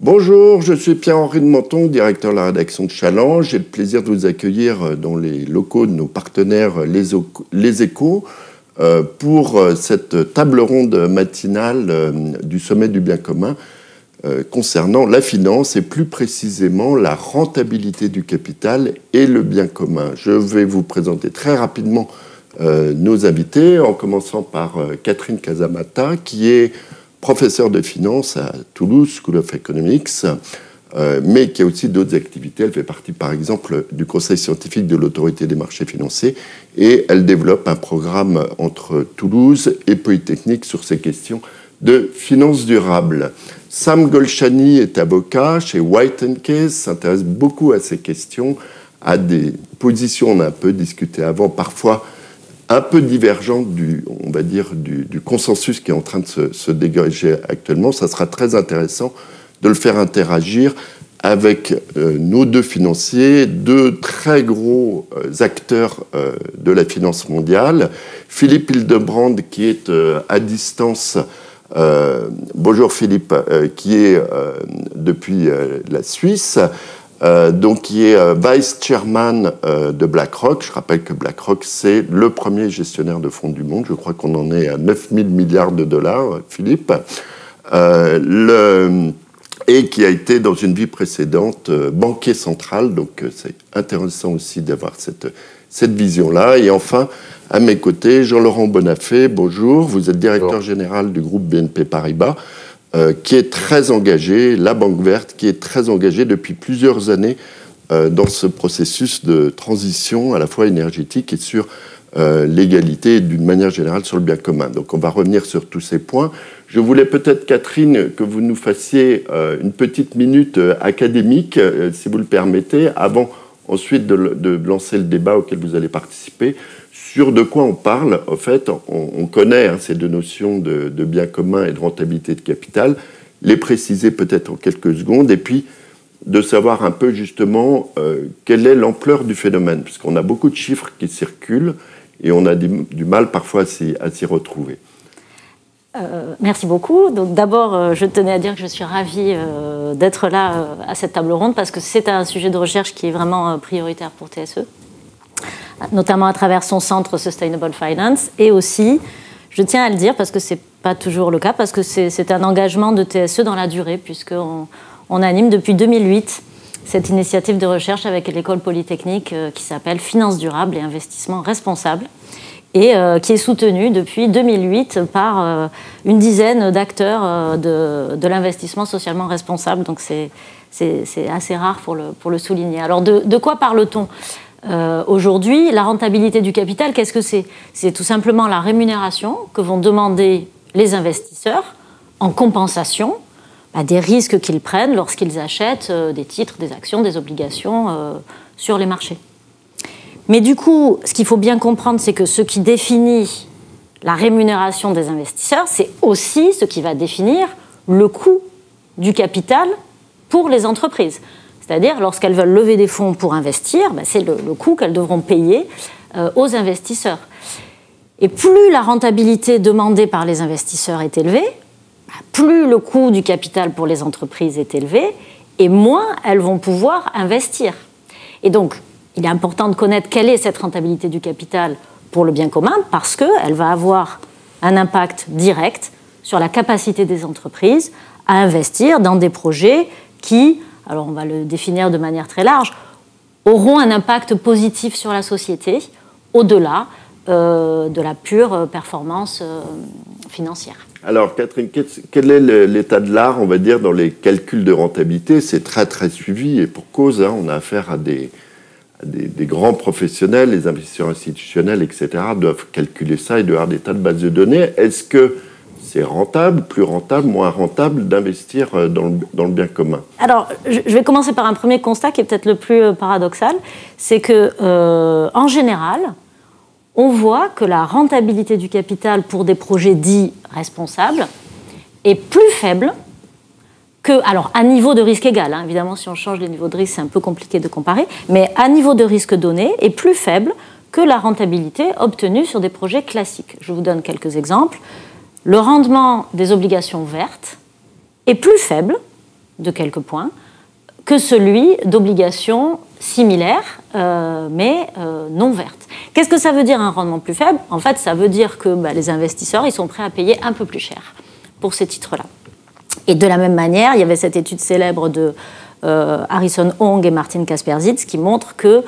Bonjour, je suis Pierre-Henri de Menton, directeur de la rédaction de Challenge. J'ai le plaisir de vous accueillir dans les locaux de nos partenaires Les Échos pour cette table ronde matinale du Sommet du bien commun concernant la finance et plus précisément la rentabilité du capital et le bien commun. Je vais vous présenter très rapidement nos invités, en commençant par Catherine Casamata, qui est professeure de finance à Toulouse School of Economics, mais qui a aussi d'autres activités. Elle fait partie, par exemple, du conseil scientifique de l'autorité des marchés financiers et elle développe un programme entre Toulouse et Polytechnique sur ces questions de finance durable. Sam Golshani est avocat chez White & Case, s'intéresse beaucoup à ces questions, à des positions, on a un peu discuté avant, parfois un peu divergente du consensus qui est en train de se dégager actuellement. Ça sera très intéressant de le faire interagir avec nos deux financiers, deux très gros acteurs de la finance mondiale. Philippe Hildebrand, qui est à distance. Bonjour Philippe, qui est depuis la Suisse. Donc, qui est vice-chairman de BlackRock. Je rappelle que BlackRock, c'est le premier gestionnaire de fonds du monde. Je crois qu'on en est à 9 000 milliards de dollars, Philippe. Et qui a été, dans une vie précédente, banquier central. Donc, c'est intéressant aussi d'avoir cette vision-là. Et enfin, à mes côtés, Jean-Laurent Bonafé. Bonjour. Vous êtes directeur général du groupe BNP Paribas. Qui est très engagé, la Banque Verte, qui est très engagée depuis plusieurs années dans ce processus de transition à la fois énergétique et sur l'égalité et d'une manière générale sur le bien commun. Donc on va revenir sur tous ces points. Je voulais peut-être, Catherine, que vous nous fassiez une petite minute académique, si vous le permettez, avant ensuite de lancer le débat auquel vous allez participer. Sur de quoi on parle, en fait, on connaît ces deux notions de bien commun et de rentabilité de capital, les préciser peut-être en quelques secondes, et puis de savoir un peu justement quelle est l'ampleur du phénomène, puisqu'on a beaucoup de chiffres qui circulent et on a du mal parfois à s'y retrouver. Merci beaucoup. Donc d'abord, je tenais à dire que je suis ravie d'être là à cette table ronde, parce que c'est un sujet de recherche qui est vraiment prioritaire pour TSE. Notamment à travers son centre Sustainable Finance, et aussi, je tiens à le dire parce que ce n'est pas toujours le cas, parce que c'est un engagement de TSE dans la durée, puisqu'on anime depuis 2008 cette initiative de recherche avec l'école polytechnique qui s'appelle Finance durable et investissement responsable, et qui est soutenue depuis 2008 par une dizaine d'acteurs de l'investissement socialement responsable. Donc c'est assez rare pour le souligner. Alors de quoi parle-t-on ? Aujourd'hui, la rentabilité du capital, qu'est-ce que c'est ? C'est tout simplement la rémunération que vont demander les investisseurs en compensation des risques qu'ils prennent lorsqu'ils achètent des titres, des actions, des obligations sur les marchés. Mais du coup, ce qu'il faut bien comprendre, c'est que ce qui définit la rémunération des investisseurs, c'est aussi ce qui va définir le coût du capital pour les entreprises. C'est-à-dire, lorsqu'elles veulent lever des fonds pour investir, c'est le coût qu'elles devront payer aux investisseurs. Et plus la rentabilité demandée par les investisseurs est élevée, plus le coût du capital pour les entreprises est élevé, et moins elles vont pouvoir investir. Et donc, il est important de connaître quelle est cette rentabilité du capital pour le bien commun, parce qu'elle va avoir un impact direct sur la capacité des entreprises à investir dans des projets qui, alors on va le définir de manière très large, auront un impact positif sur la société, au-delà de la pure performance financière. Alors Catherine, quel est l'état de l'art, on va dire, dans les calculs de rentabilité ? C'est très très suivi et pour cause, on a affaire à des grands professionnels, les investisseurs institutionnels, etc., doivent calculer ça et doivent avoir des tas de bases de données. Est-ce que c'est rentable, plus rentable, moins rentable d'investir dans le bien commun ? Alors, je vais commencer par un premier constat qui est peut-être le plus paradoxal, c'est que, en général, on voit que la rentabilité du capital pour des projets dits responsables est plus faible que, alors à niveau de risque égal, évidemment si on change les niveaux de risque c'est un peu compliqué de comparer, mais à niveau de risque donné est plus faible que la rentabilité obtenue sur des projets classiques. Je vous donne quelques exemples. Le rendement des obligations vertes est plus faible de quelques points que celui d'obligations similaires, mais non vertes. Qu'est-ce que ça veut dire un rendement plus faible? En fait, ça veut dire que les investisseurs ils sont prêts à payer un peu plus cher pour ces titres-là. Et de la même manière, il y avait cette étude célèbre de Harrison Hong et Martin Kasperzitz qui montre que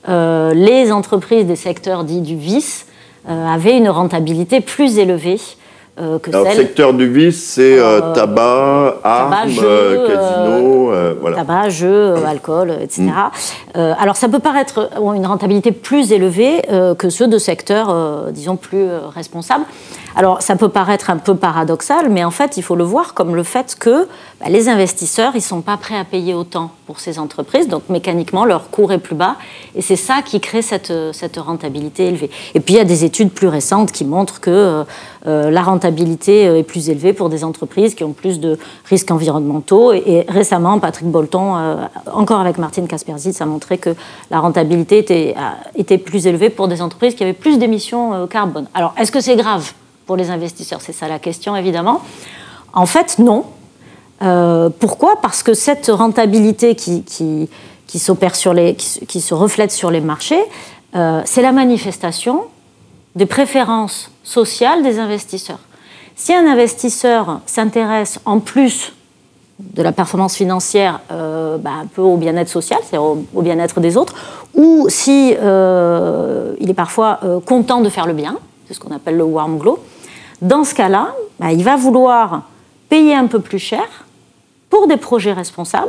les entreprises des secteurs dits du vice avaient une rentabilité plus élevée que Alors, celle... Le secteur du vice, c'est tabac, armes, casino, voilà. Tabac, jeux, alcool, etc. Alors, ça peut paraître une rentabilité plus élevée que ceux de secteurs, disons, plus responsables. Alors, ça peut paraître un peu paradoxal, mais en fait, il faut le voir comme le fait que les investisseurs, ils ne sont pas prêts à payer autant pour ces entreprises, donc mécaniquement, leur cours est plus bas, et c'est ça qui crée cette rentabilité élevée. Et puis, il y a des études plus récentes qui montrent que la rentabilité est plus élevée pour des entreprises qui ont plus de risques environnementaux, et récemment, Patrick Bolton, encore avec Martin Kasperzitz, a montré que la rentabilité était plus élevée pour des entreprises qui avaient plus d'émissions carbone. Alors, est-ce que c'est grave pour les investisseurs? C'est ça la question, évidemment. En fait, non. Pourquoi? Parce que cette rentabilité qui s'opère qui se reflète sur les marchés, c'est la manifestation des préférences sociales des investisseurs. Si un investisseur s'intéresse en plus de la performance financière un peu au bien-être social, c'est-à-dire au bien-être des autres, ou si il est parfois content de faire le bien, c'est ce qu'on appelle le warm glow, dans ce cas-là, il va vouloir payer un peu plus cher pour des projets responsables.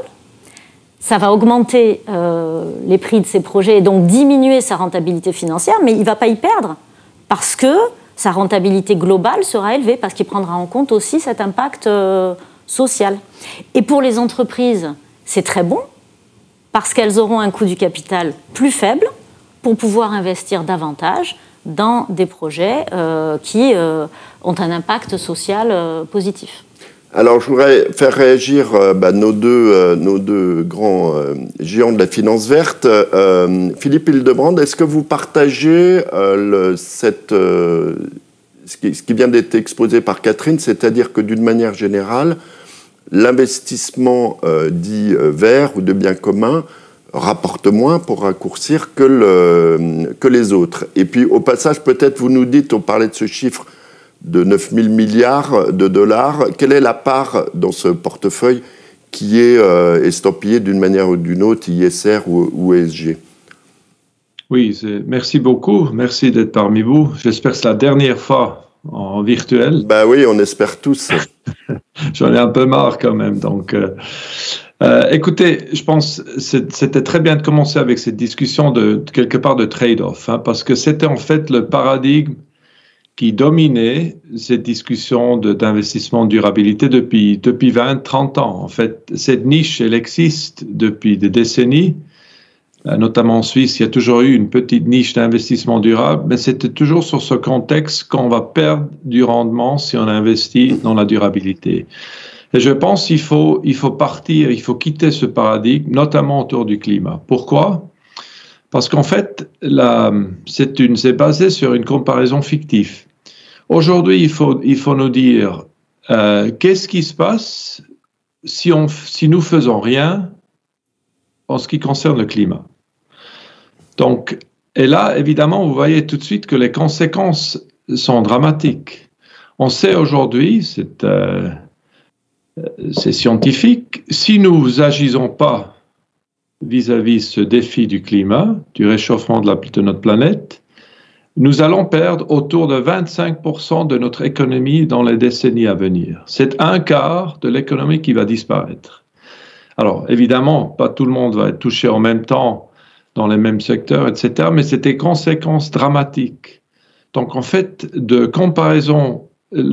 Ça va augmenter les prix de ces projets et donc diminuer sa rentabilité financière, mais il ne va pas y perdre parce que sa rentabilité globale sera élevée, parce qu'il prendra en compte aussi cet impact social. Et pour les entreprises, c'est très bon, parce qu'elles auront un coût du capital plus faible pour pouvoir investir davantage dans des projets qui ont un impact social positif. Alors, je voudrais faire réagir nos deux grands géants de la finance verte. Philippe Hildebrand, est-ce que vous partagez ce qui vient d'être exposé par Catherine, c'est-à-dire que d'une manière générale, l'investissement dit vert ou de biens communs rapporte moins, pour raccourcir, que les autres. Et puis, au passage, peut-être vous nous dites, on parlait de ce chiffre de 9 000 milliards de dollars, quelle est la part dans ce portefeuille qui est estampillé d'une manière ou d'une autre, ISR ou ESG? Oui, merci beaucoup, merci d'être parmi vous. J'espère que c'est la dernière fois en virtuel. Oui, on espère tous. J'en ai un peu marre quand même, donc... écoutez, je pense que c'était très bien de commencer avec cette discussion de quelque part de trade-off, parce que c'était en fait le paradigme qui dominait cette discussion d'investissement durabilité depuis 20, 30 ans. En fait, cette niche, elle existe depuis des décennies. Notamment en Suisse, il y a toujours eu une petite niche d'investissement durable, mais c'était toujours sur ce contexte qu'on va perdre du rendement si on investit dans la durabilité. Et je pense qu'il faut partir, il faut quitter ce paradigme, notamment autour du climat. Pourquoi? Parce qu'en fait, c'est basé sur une comparaison fictive. Aujourd'hui, il faut nous dire qu'est-ce qui se passe si nous faisons rien en ce qui concerne le climat. Donc, et là, évidemment, vous voyez tout de suite que les conséquences sont dramatiques. On sait aujourd'hui, c'est scientifique, si nous n'agissons pas vis-à-vis ce défi du climat, du réchauffement de notre planète, nous allons perdre autour de 25% de notre économie dans les décennies à venir. C'est un quart de l'économie qui va disparaître. Alors, évidemment, pas tout le monde va être touché en même temps dans les mêmes secteurs, etc., mais c'est des conséquences dramatiques. Donc, en fait, la comparaison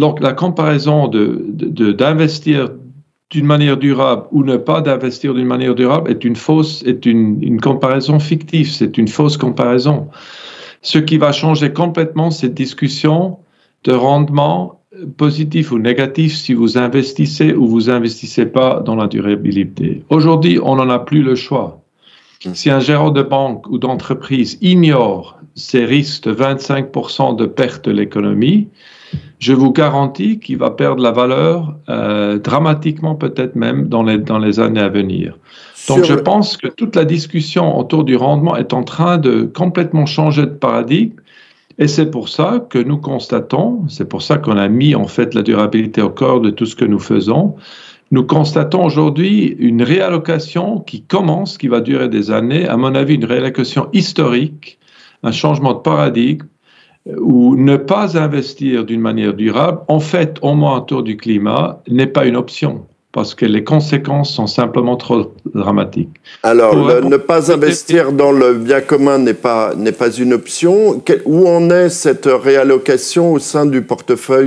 d'investir d'une manière durable ou ne pas d'investir d'une manière durable est une comparaison fictive, c'est une fausse comparaison. Ce qui va changer complètement cette discussion de rendement positif ou négatif si vous investissez ou vous investissez pas dans la durabilité. Aujourd'hui, on n'en a plus le choix. Si un gérant de banque ou d'entreprise ignore ces risques de 25% de perte de l'économie, je vous garantis qu'il va perdre la valeur dramatiquement, peut-être même dans les années à venir. Donc, je pense que toute la discussion autour du rendement est en train de complètement changer de paradigme. Et c'est pour ça que nous constatons, c'est pour ça qu'on a mis en fait la durabilité au cœur de tout ce que nous faisons. Nous constatons aujourd'hui une réallocation qui commence, qui va durer des années, à mon avis une réallocation historique, un changement de paradigme, où ne pas investir d'une manière durable, en fait, au moins autour du climat, n'est pas une option. Parce que les conséquences sont simplement trop dramatiques. Alors, ne pas investir dans le bien commun n'est pas une option. Où en est cette réallocation au sein du portefeuille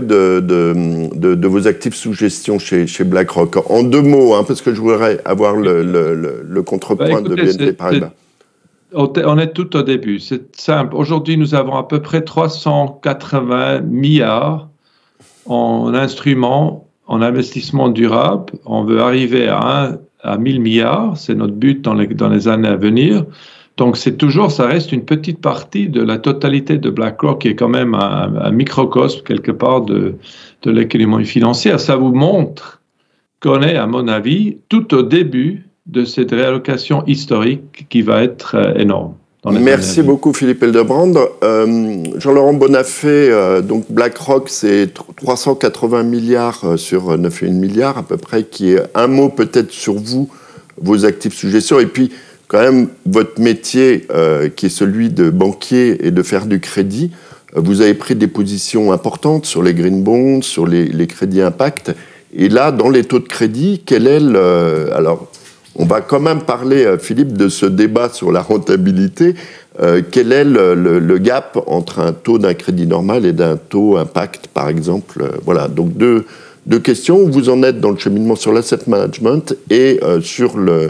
de vos actifs sous gestion chez BlackRock? En 2 mots, hein, parce que je voudrais avoir le contrepoint de BNP Paribas. On est tout au début. C'est simple. Aujourd'hui, nous avons à peu près 380 milliards en instruments en investissement durable. On veut arriver à 1000 milliards, c'est notre but dans les années à venir. Donc ça reste une petite partie de la totalité de BlackRock, qui est quand même un microcosme quelque part de l'économie financière. Ça vous montre qu'on est, à mon avis, tout au début de cette réallocation historique qui va être énorme. Merci beaucoup Philippe Hildebrand. Jean-Laurent Bonnafé, donc BlackRock, c'est 380 milliards sur 9,1 milliards à peu près, qui est un mot peut-être sur vous, vos actifs sous gestion, et puis quand même votre métier qui est celui de banquier et de faire du crédit. Vous avez pris des positions importantes sur les green bonds, sur les crédits impact, et là, dans les taux de crédit, quel est alors, on va quand même parler, Philippe, de ce débat sur la rentabilité. Quel est le gap entre un taux d'un crédit normal et d'un taux impact, par exemple? Voilà, donc deux questions. Où vous en êtes dans le cheminement sur l'asset management et sur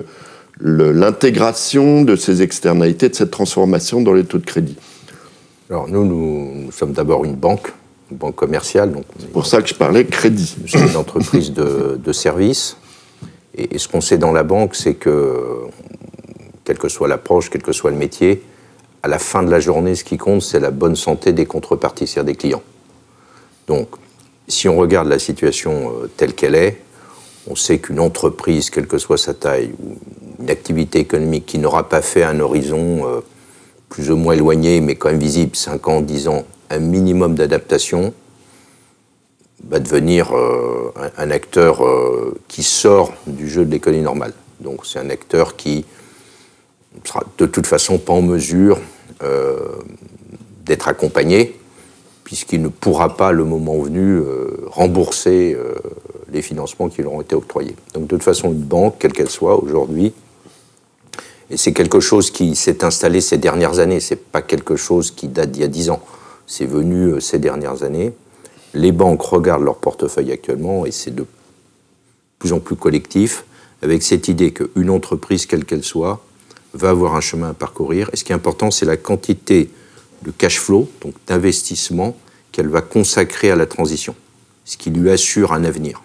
l'intégration de ces externalités, de cette transformation dans les taux de crédit? Alors nous sommes d'abord une banque commerciale. C'est pour ça que je parlais crédit. C'est une entreprise de services. Et ce qu'on sait dans la banque, c'est que, quelle que soit l'approche, quel que soit le métier, à la fin de la journée, ce qui compte, c'est la bonne santé des contreparties, c'est-à-dire des clients. Donc, si on regarde la situation telle qu'elle est, on sait qu'une entreprise, quelle que soit sa taille, ou une activité économique qui n'aura pas fait un horizon plus ou moins éloigné, mais quand même visible, 5 ans, 10 ans, un minimum d'adaptation, va devenir un acteur qui sort du jeu de l'économie normale. Donc c'est un acteur qui ne sera de toute façon pas en mesure d'être accompagné, puisqu'il ne pourra pas, le moment venu, rembourser les financements qui lui auront été octroyés. Donc de toute façon, une banque, quelle qu'elle soit aujourd'hui, et c'est quelque chose qui s'est installé ces dernières années, c'est pas quelque chose qui date d'il y a 10 ans, c'est venu ces dernières années. Les banques regardent leur portefeuille actuellement, et c'est de plus en plus collectif, avec cette idée qu'une entreprise, quelle qu'elle soit, va avoir un chemin à parcourir. Et ce qui est important, c'est la quantité de cash flow, donc d'investissement, qu'elle va consacrer à la transition, ce qui lui assure un avenir.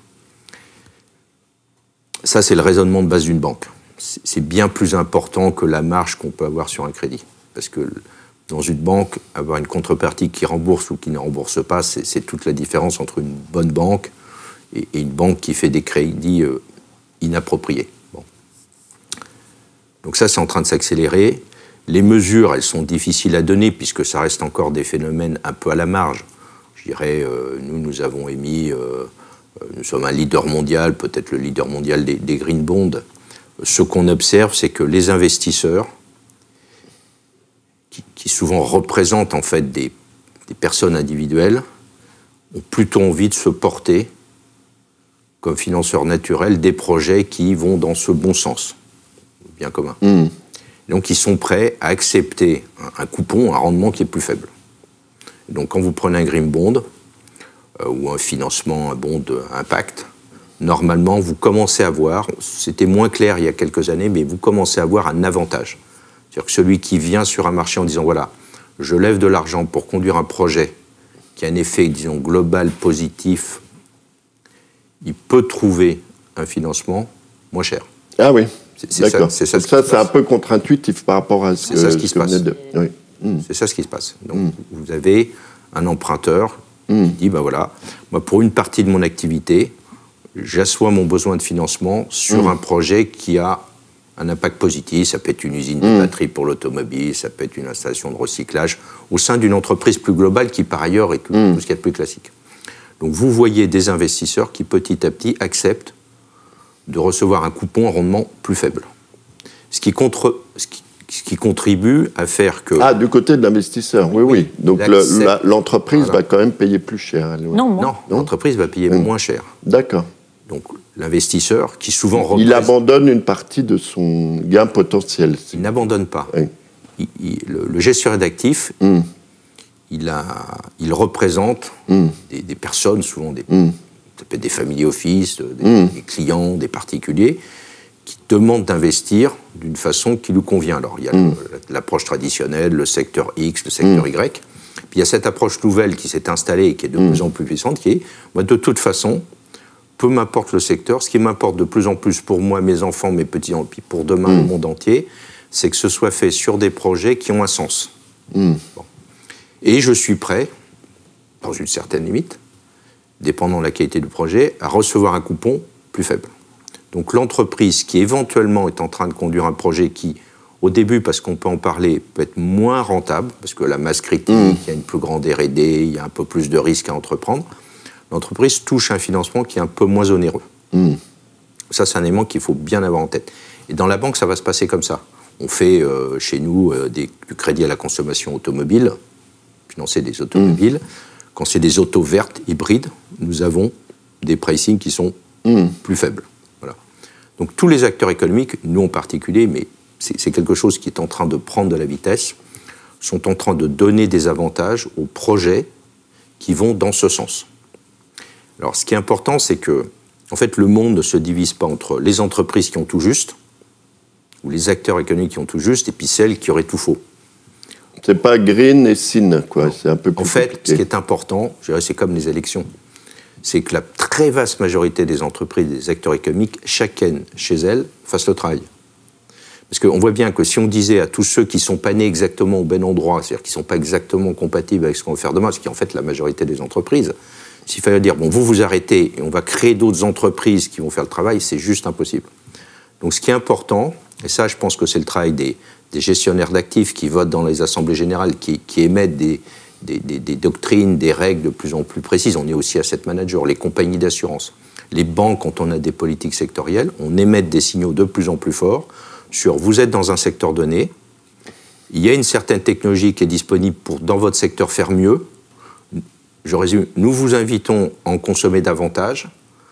Ça, c'est le raisonnement de base d'une banque. C'est bien plus important que la marge qu'on peut avoir sur un crédit. Parce que dans une banque, avoir une contrepartie qui rembourse ou qui ne rembourse pas, c'est toute la différence entre une bonne banque et une banque qui fait des crédits inappropriés. Bon. Donc ça, c'est en train de s'accélérer. Les mesures, elles sont difficiles à donner puisque ça reste encore des phénomènes un peu à la marge. Je dirais, nous avons émis, nous sommes un leader mondial, peut-être le leader mondial des green bonds. Ce qu'on observe, c'est que les investisseurs, qui souvent représentent en fait des personnes individuelles, ont plutôt envie de se porter comme financeurs naturels des projets qui vont dans ce bon sens, bien commun. Donc ils sont prêts à accepter un coupon, un rendement qui est plus faible. Donc quand vous prenez un green bond ou un financement, un bond impact, normalement vous commencez à voir, c'était moins clair il y a quelques années, mais vous commencez à voir un avantage. C'est-à-dire que celui qui vient sur un marché en disant, voilà, je lève de l'argent pour conduire un projet qui a un effet, disons, global, positif, il peut trouver un financement moins cher. Ah oui, d'accord. Ça, c'est un peu contre-intuitif par rapport à ce qui se passe. Oui. C'est ça ce qui se passe. Donc, vous avez un emprunteur qui dit, ben voilà, moi, pour une partie de mon activité, j'assois mon besoin de financement sur un projet qui a un impact positif. Ça peut être une usine de batterie pour l'automobile, ça peut être une installation de recyclage, au sein d'une entreprise plus globale qui, par ailleurs, est tout ce qu'il y a de plus classique. Donc, vous voyez des investisseurs qui, petit à petit, acceptent de recevoir un coupon à rendement plus faible. Ce qui contribue à faire que... Ah, du côté de l'investisseur, oui. Donc l'entreprise va quand même payer plus cher. Non, l'entreprise va payer moins cher. D'accord. Donc l'investisseur, qui souvent... Il abandonne une partie de son gain potentiel. Il n'abandonne pas. Oui. Le gestionnaire d'actifs, il représente des personnes, souvent ça peut être des family office, des clients, des particuliers, qui demandent d'investir d'une façon qui lui convient. Alors, il y a l'approche traditionnelle, le secteur X, le secteur Y. Puis il y a cette approche nouvelle qui s'est installée et qui est de plus en plus puissante, qui est, moi, de toute façon, peu m'importe le secteur, ce qui m'importe de plus en plus pour moi, mes enfants, mes petits-enfants, puis pour demain, le monde entier, c'est que ce soit fait sur des projets qui ont un sens. Bon. Et je suis prêt, dans une certaine limite, dépendant de la qualité du projet, à recevoir un coupon plus faible. Donc l'entreprise qui éventuellement est en train de conduire un projet qui, au début, parce qu'on peut en parler, peut être moins rentable, parce que la masse critique, il y a une plus grande R&D, il y a un peu plus de risques à entreprendre, l'entreprise touche un financement qui est un peu moins onéreux. Ça, c'est un élément qu'il faut bien avoir en tête. Et dans la banque, ça va se passer comme ça. On fait chez nous du crédit à la consommation automobile, financer des automobiles. Quand c'est des autos vertes, hybrides, nous avons des pricing qui sont plus faibles. Voilà. Donc tous les acteurs économiques, nous en particulier, mais c'est quelque chose qui est en train de prendre de la vitesse, sont en train de donner des avantages aux projets qui vont dans ce sens. Alors ce qui est important, c'est que en fait, le monde ne se divise pas entre les entreprises qui ont tout juste, ou les acteurs économiques qui ont tout juste, et puis celles qui auraient tout faux. C'est pas green et sin, quoi. C'est un peu plus compliqué. En fait, ce qui est important, je dirais, c'est comme les élections, c'est que la très vaste majorité des entreprises, des acteurs économiques, chacune chez elles, fassent le travail. Parce qu'on voit bien que si on disait à tous ceux qui ne sont pas nés exactement au bon endroit, c'est-à-dire qui ne sont pas exactement compatibles avec ce qu'on va faire demain, ce qui est en fait la majorité des entreprises, s'il fallait dire, bon, vous arrêtez et on va créer d'autres entreprises qui vont faire le travail, c'est juste impossible. Donc ce qui est important, et ça je pense que c'est le travail des gestionnaires d'actifs qui votent dans les assemblées générales, qui émettent des doctrines, des règles de plus en plus précises. On est aussi asset manager, les compagnies d'assurance. Les banques, quand on a des politiques sectorielles, on émet des signaux de plus en plus forts sur vous êtes dans un secteur donné, il y a une certaine technologie qui est disponible pour, dans votre secteur, faire mieux. Je résume, nous vous invitons à en consommer davantage,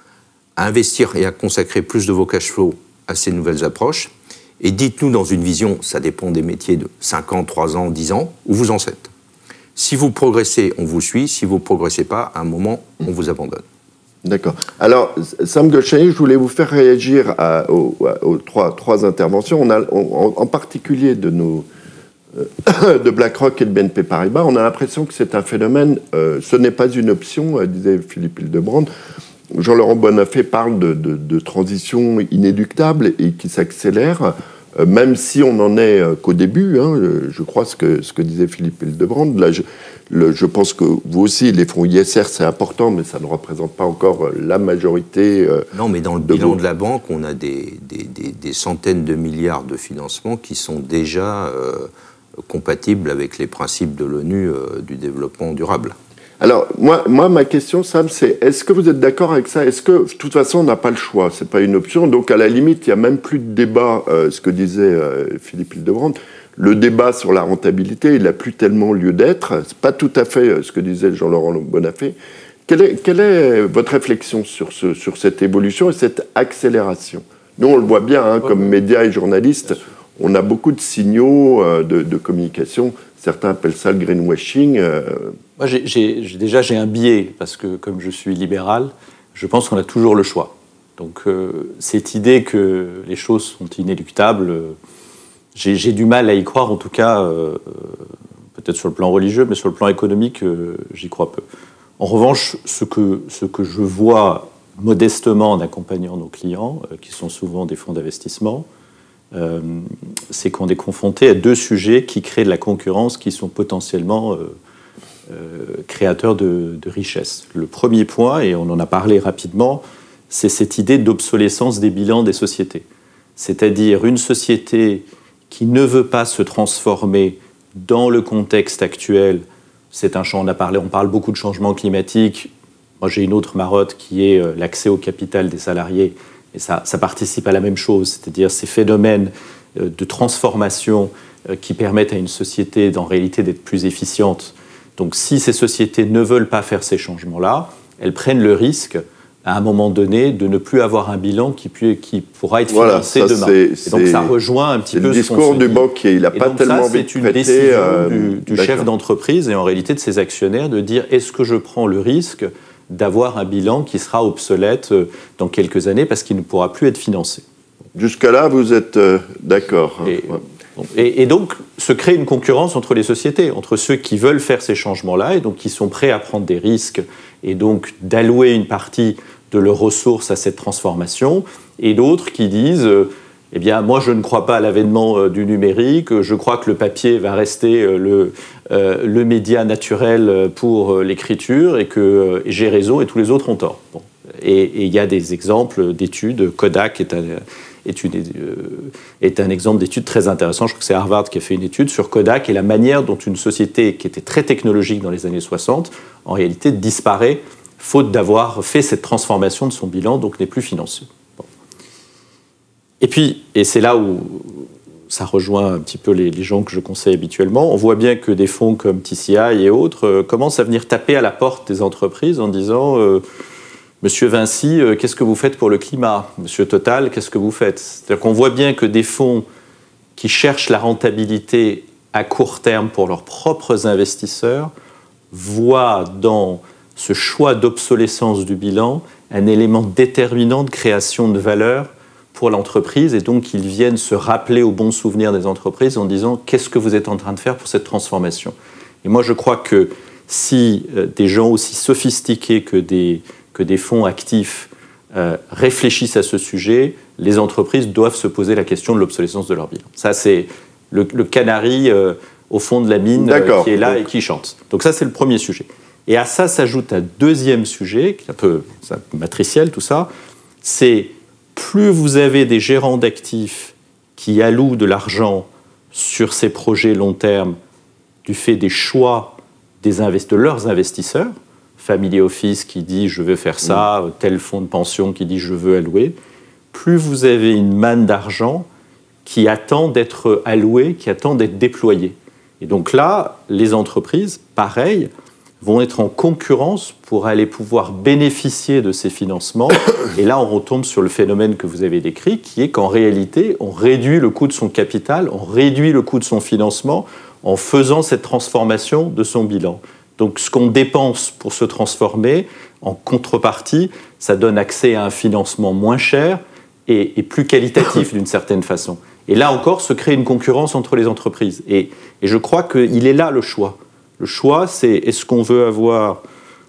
à investir et à consacrer plus de vos cash flows à ces nouvelles approches. Et dites-nous dans une vision, ça dépend des métiers, de 5 ans, 3 ans, 10 ans, où vous en êtes. Si vous progressez, on vous suit. Si vous ne progressez pas, à un moment, on vous abandonne. D'accord. Alors, Sam Golshani, je voulais vous faire réagir aux trois interventions. En particulier de BlackRock et de BNP Paribas, on a l'impression que c'est un phénomène, ce n'est pas une option, disait Philippe Hildebrand. Jean-Laurent Bonnafé parle de transition inéluctable et qui s'accélère, même si on n'en est qu'au début. Je crois ce que disait Philippe Hildebrand. Là, je pense que vous aussi, les fonds ISR, c'est important, mais ça ne représente pas encore la majorité. Non, mais dans le bilan de la banque, on a des centaines de milliards de financements qui sont déjà compatibles avec les principes de l'ONU du développement durable. Alors, moi, ma question, Sam, c'est est-ce que vous êtes d'accord avec ça? Est-ce que, de toute façon, on n'a pas le choix? C'est pas une option. Donc, à la limite, il n'y a même plus de débat, ce que disait Philippe Hildebrand. Le débat sur la rentabilité, il n'a plus tellement lieu d'être. C'est pas tout à fait ce que disait Jean-Laurent Bonnafé. Quelle est votre réflexion sur cette évolution et cette accélération? Nous, on le voit bien, comme médias et journalistes, on a beaucoup de signaux de communication. Certains appellent ça le greenwashing. Moi, j'ai un biais, parce que comme je suis libéral, je pense qu'on a toujours le choix. Donc, cette idée que les choses sont inéluctables, j'ai du mal à y croire, en tout cas, peut-être sur le plan religieux, mais sur le plan économique, j'y crois peu. En revanche, ce que je vois modestement en accompagnant nos clients, qui sont souvent des fonds d'investissement, c'est qu'on est confronté à deux sujets qui créent de la concurrence qui sont potentiellement créateurs de richesse. Le premier point, et on en a parlé rapidement, c'est cette idée d'obsolescence des bilans des sociétés. C'est-à-dire une société qui ne veut pas se transformer dans le contexte actuel. C'est un champ, on parle beaucoup de changement climatique. Moi, j'ai une autre marotte qui est l'accès au capital des salariés. Et ça participe à la même chose, c'est-à-dire ces phénomènes de transformation qui permettent à une société, en réalité, d'être plus efficiente. Donc, si ces sociétés ne veulent pas faire ces changements-là, elles prennent le risque, à un moment donné, de ne plus avoir un bilan qui pourra être financé demain. Et donc, ça rejoint un petit peu ce qu'on se dit. Le discours du banquier, il n'a pas tellement envie de prêter. C'est une décision du chef d'entreprise et en réalité de ses actionnaires de dire est-ce que je prends le risque d'avoir un bilan qui sera obsolète dans quelques années parce qu'il ne pourra plus être financé. Jusqu'à-là, vous êtes d'accord. Et donc, se crée une concurrence entre les sociétés, entre ceux qui veulent faire ces changements-là et donc qui sont prêts à prendre des risques et donc d'allouer une partie de leurs ressources à cette transformation, et d'autres qui disent eh bien, moi, je ne crois pas à l'avènement du numérique, je crois que le papier va rester le média naturel pour l'écriture et que j'ai raison et tous les autres ont tort. Bon. Et il y a des exemples d'études. Kodak est un exemple d'étude très intéressant. Je crois que c'est Harvard qui a fait une étude sur Kodak et la manière dont une société qui était très technologique dans les années 60, en réalité, disparaît faute d'avoir fait cette transformation de son bilan, donc n'est plus financé. Bon. Et puis, et c'est là où ça rejoint un petit peu les gens que je conseille habituellement, on voit bien que des fonds comme TCI et autres commencent à venir taper à la porte des entreprises en disant Monsieur Vinci, qu'est-ce que vous faites pour le climat? Monsieur Total, qu'est-ce que vous faites? C'est-à-dire qu'on voit bien que des fonds qui cherchent la rentabilité à court terme pour leurs propres investisseurs voient dans ce choix d'obsolescence du bilan un élément déterminant de création de valeur pour l'entreprise, et donc ils viennent se rappeler au bon souvenir des entreprises en disant qu'est-ce que vous êtes en train de faire pour cette transformation. Et moi je crois que si des gens aussi sophistiqués que des fonds actifs réfléchissent à ce sujet, les entreprises doivent se poser la question de l'obsolescence de leur bilan. Ça c'est le canari au fond de la mine qui est là et qui chante. Donc ça c'est le premier sujet. Et à ça s'ajoute un deuxième sujet, qui est un peu matriciel tout ça, c'est plus vous avez des gérants d'actifs qui allouent de l'argent sur ces projets long terme du fait des choix de leurs investisseurs, Family Office qui dit je veux faire ça, tel fonds de pension qui dit je veux allouer, plus vous avez une manne d'argent qui attend d'être allouée, qui attend d'être déployée. Et donc là, les entreprises, pareil, vont être en concurrence pour aller pouvoir bénéficier de ces financements. Et là, on retombe sur le phénomène que vous avez décrit, qui est qu'en réalité, on réduit le coût de son capital, on réduit le coût de son financement en faisant cette transformation de son bilan. Donc, ce qu'on dépense pour se transformer, en contrepartie, ça donne accès à un financement moins cher et plus qualitatif d'une certaine façon. Et là encore, se crée une concurrence entre les entreprises. Et je crois qu'il est là le choix. Le choix, c'est est-ce qu'on veut avoir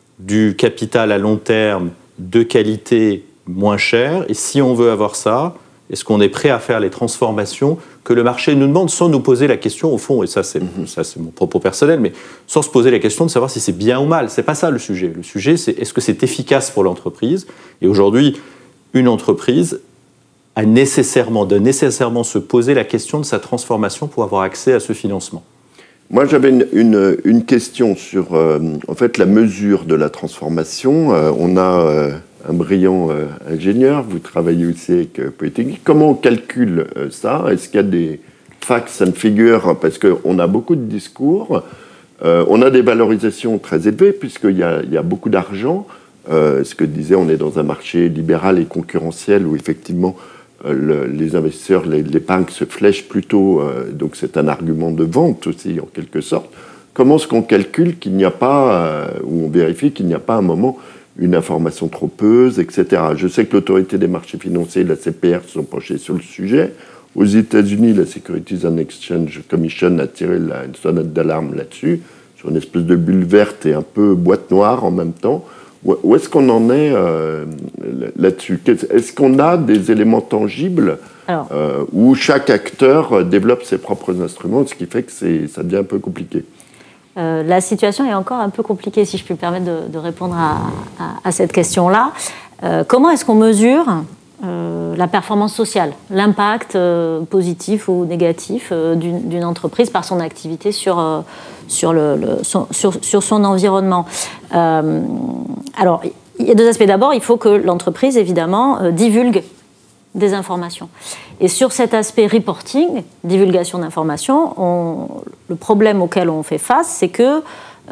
du capital à long terme de qualité moins cher? Et si on veut avoir ça, est-ce qu'on est prêt à faire les transformations que le marché nous demande sans nous poser la question, au fond, et ça c'est mon propos personnel, mais sans se poser la question de savoir si c'est bien ou mal. C'est pas ça le sujet. Le sujet, c'est est-ce que c'est efficace pour l'entreprise? Et aujourd'hui, une entreprise doit nécessairement se poser la question de sa transformation pour avoir accès à ce financement. Moi, j'avais une question sur en fait, la mesure de la transformation. On a un brillant ingénieur, vous travaillez aussi avec Polytechnique. Comment on calcule ça? Est-ce qu'il y a des facts and figures? Parce qu'on a beaucoup de discours, on a des valorisations très élevées, puisqu'il y a beaucoup d'argent. Ce que disait, on est dans un marché libéral et concurrentiel où effectivement les investisseurs, l'épargne se flèche plutôt, donc c'est un argument de vente aussi en quelque sorte. Comment est-ce qu'on calcule qu'il n'y a pas, ou on vérifie qu'il n'y a pas à un moment une information trompeuse, etc. Je sais que l'autorité des marchés financiers, la CPR, se sont penchés sur le sujet. Aux États-Unis, la Securities and Exchange Commission a tiré une sonnette d'alarme là-dessus, sur une espèce de bulle verte et un peu boîte noire en même temps. Où est-ce qu'on en est là-dessus? Est-ce qu'on a des éléments tangibles où chaque acteur développe ses propres instruments, ce qui fait que ça devient un peu compliqué? la situation est encore un peu compliquée, si je puis me permettre de répondre à cette question-là. Comment est-ce qu'on mesure la performance sociale, l'impact positif ou négatif d'une entreprise par son activité sur son environnement? Alors, il y a deux aspects. D'abord, il faut que l'entreprise, évidemment, divulgue des informations. Et sur cet aspect reporting, divulgation d'informations, le problème auquel on fait face, c'est que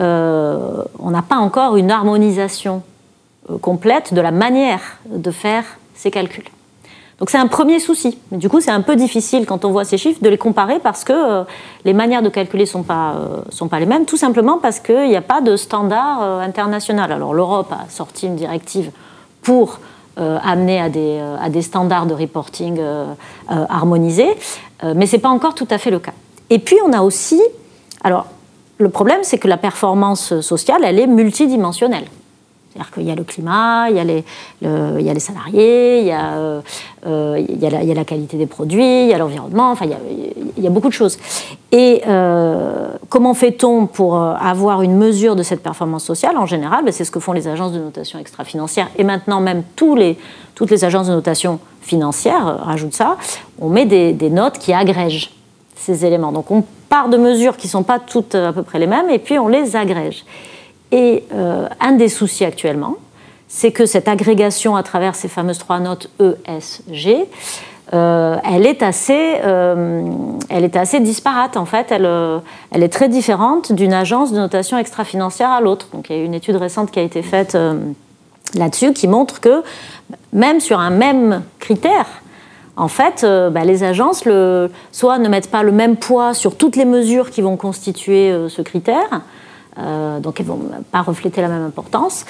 on n'a pas encore une harmonisation complète de la manière de faire ces calculs. Donc c'est un premier souci. Mais du coup, c'est un peu difficile quand on voit ces chiffres de les comparer parce que les manières de calculer sont pas les mêmes, tout simplement parce qu'il n'y a pas de standard international. Alors l'Europe a sorti une directive pour amener à des standards de reporting harmonisés, mais ce n'est pas encore tout à fait le cas. Et puis on a aussi... Alors le problème, c'est que la performance sociale, elle est multidimensionnelle. C'est-à-dire qu'il y a le climat, il y a les salariés, il y a la qualité des produits, il y a l'environnement, enfin il y a beaucoup de choses. Et comment fait-on pour avoir une mesure de cette performance sociale? En général, c'est ce que font les agences de notation extra-financière et maintenant même toutes les agences de notation financière rajoutent ça. On met des notes qui agrègent ces éléments. Donc on part de mesures qui ne sont pas toutes à peu près les mêmes et puis on les agrège. Et un des soucis actuellement, c'est que cette agrégation à travers ces fameuses 3 notes ESG, elle est assez disparate en fait. Elle est très différente d'une agence de notation extra-financière à l'autre. Donc il y a une étude récente qui a été faite là-dessus qui montre que même sur un même critère, en fait, les agences soit ne mettent pas le même poids sur toutes les mesures qui vont constituer ce critère, donc elles ne vont pas refléter la même importance,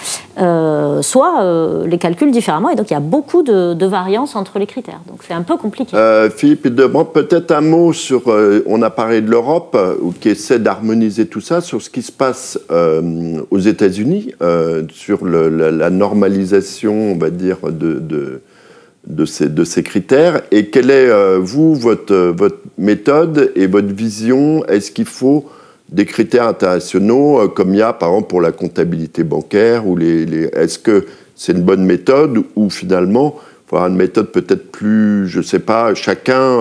soit les calculent différemment, et donc il y a beaucoup de variances entre les critères. Donc c'est un peu compliqué. Philippe Hildebrand, peut-être un mot sur, on a parlé de l'Europe, qui essaie d'harmoniser tout ça, sur ce qui se passe aux États-Unis, sur la normalisation, on va dire, de ces critères, et quelle est, votre méthode et votre vision? Est-ce qu'il faut des critères internationaux, comme il y a, par exemple, pour la comptabilité bancaire, ou est-ce que c'est une bonne méthode, ou finalement, il faut avoir une méthode peut-être plus, je ne sais pas, chacun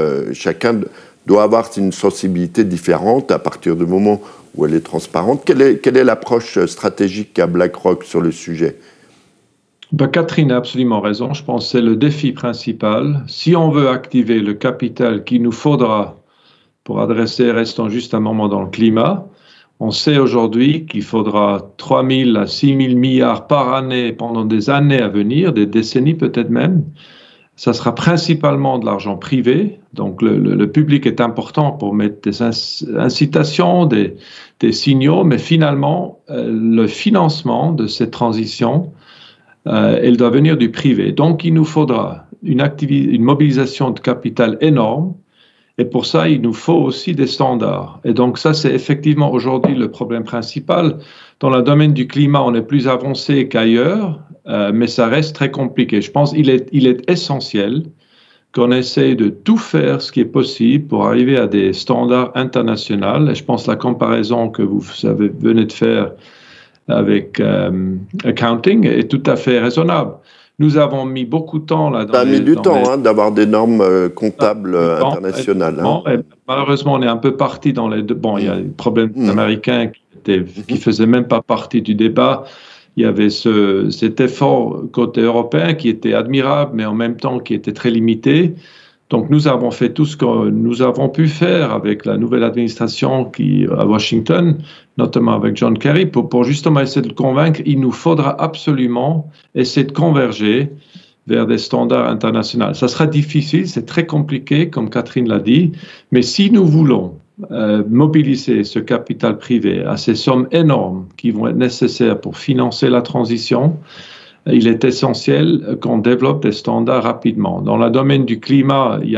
doit avoir une sensibilité différente à partir du moment où elle est transparente. Quelle est l'approche stratégique qu'a BlackRock sur le sujet? Catherine a absolument raison. Je pense que c'est le défi principal. Si on veut activer le capital qu'il nous faudra pour adresser, restons juste un moment dans le climat, on sait aujourd'hui qu'il faudra 3 000 à 6 000 milliards par année pendant des années à venir, des décennies peut-être même. Ça sera principalement de l'argent privé. Donc le public est important pour mettre des incitations, des signaux, mais finalement, le financement de cette transition, elle doit venir du privé. Donc, il nous faudra une mobilisation de capital énorme. Et pour ça, il nous faut aussi des standards. Et donc, ça, c'est effectivement aujourd'hui le problème principal. Dans le domaine du climat, on est plus avancé qu'ailleurs, mais ça reste très compliqué. Je pense qu'il est essentiel qu'on essaye de tout faire ce qui est possible pour arriver à des standards internationaux. Et je pense que la comparaison que vous venez de faire avec accounting est tout à fait raisonnable. Nous avons mis beaucoup de temps là. Ça a mis du temps d'avoir des normes comptables internationales. Malheureusement, on est un peu parti dans les deux. Bon, il y a les problèmes américains qui faisaient même pas partie du débat. Il y avait cet effort côté européen qui était admirable, mais en même temps qui était très limité. Donc, nous avons fait tout ce que nous avons pu faire avec la nouvelle administration à Washington, notamment avec John Kerry, pour justement essayer de le convaincre. Il nous faudra absolument essayer de converger vers des standards internationaux. Ça sera difficile, c'est très compliqué, comme Catherine l'a dit, mais si nous voulons mobiliser ce capital privé à ces sommes énormes qui vont être nécessaires pour financer la transition, il est essentiel qu'on développe des standards rapidement. Dans le domaine du climat, il y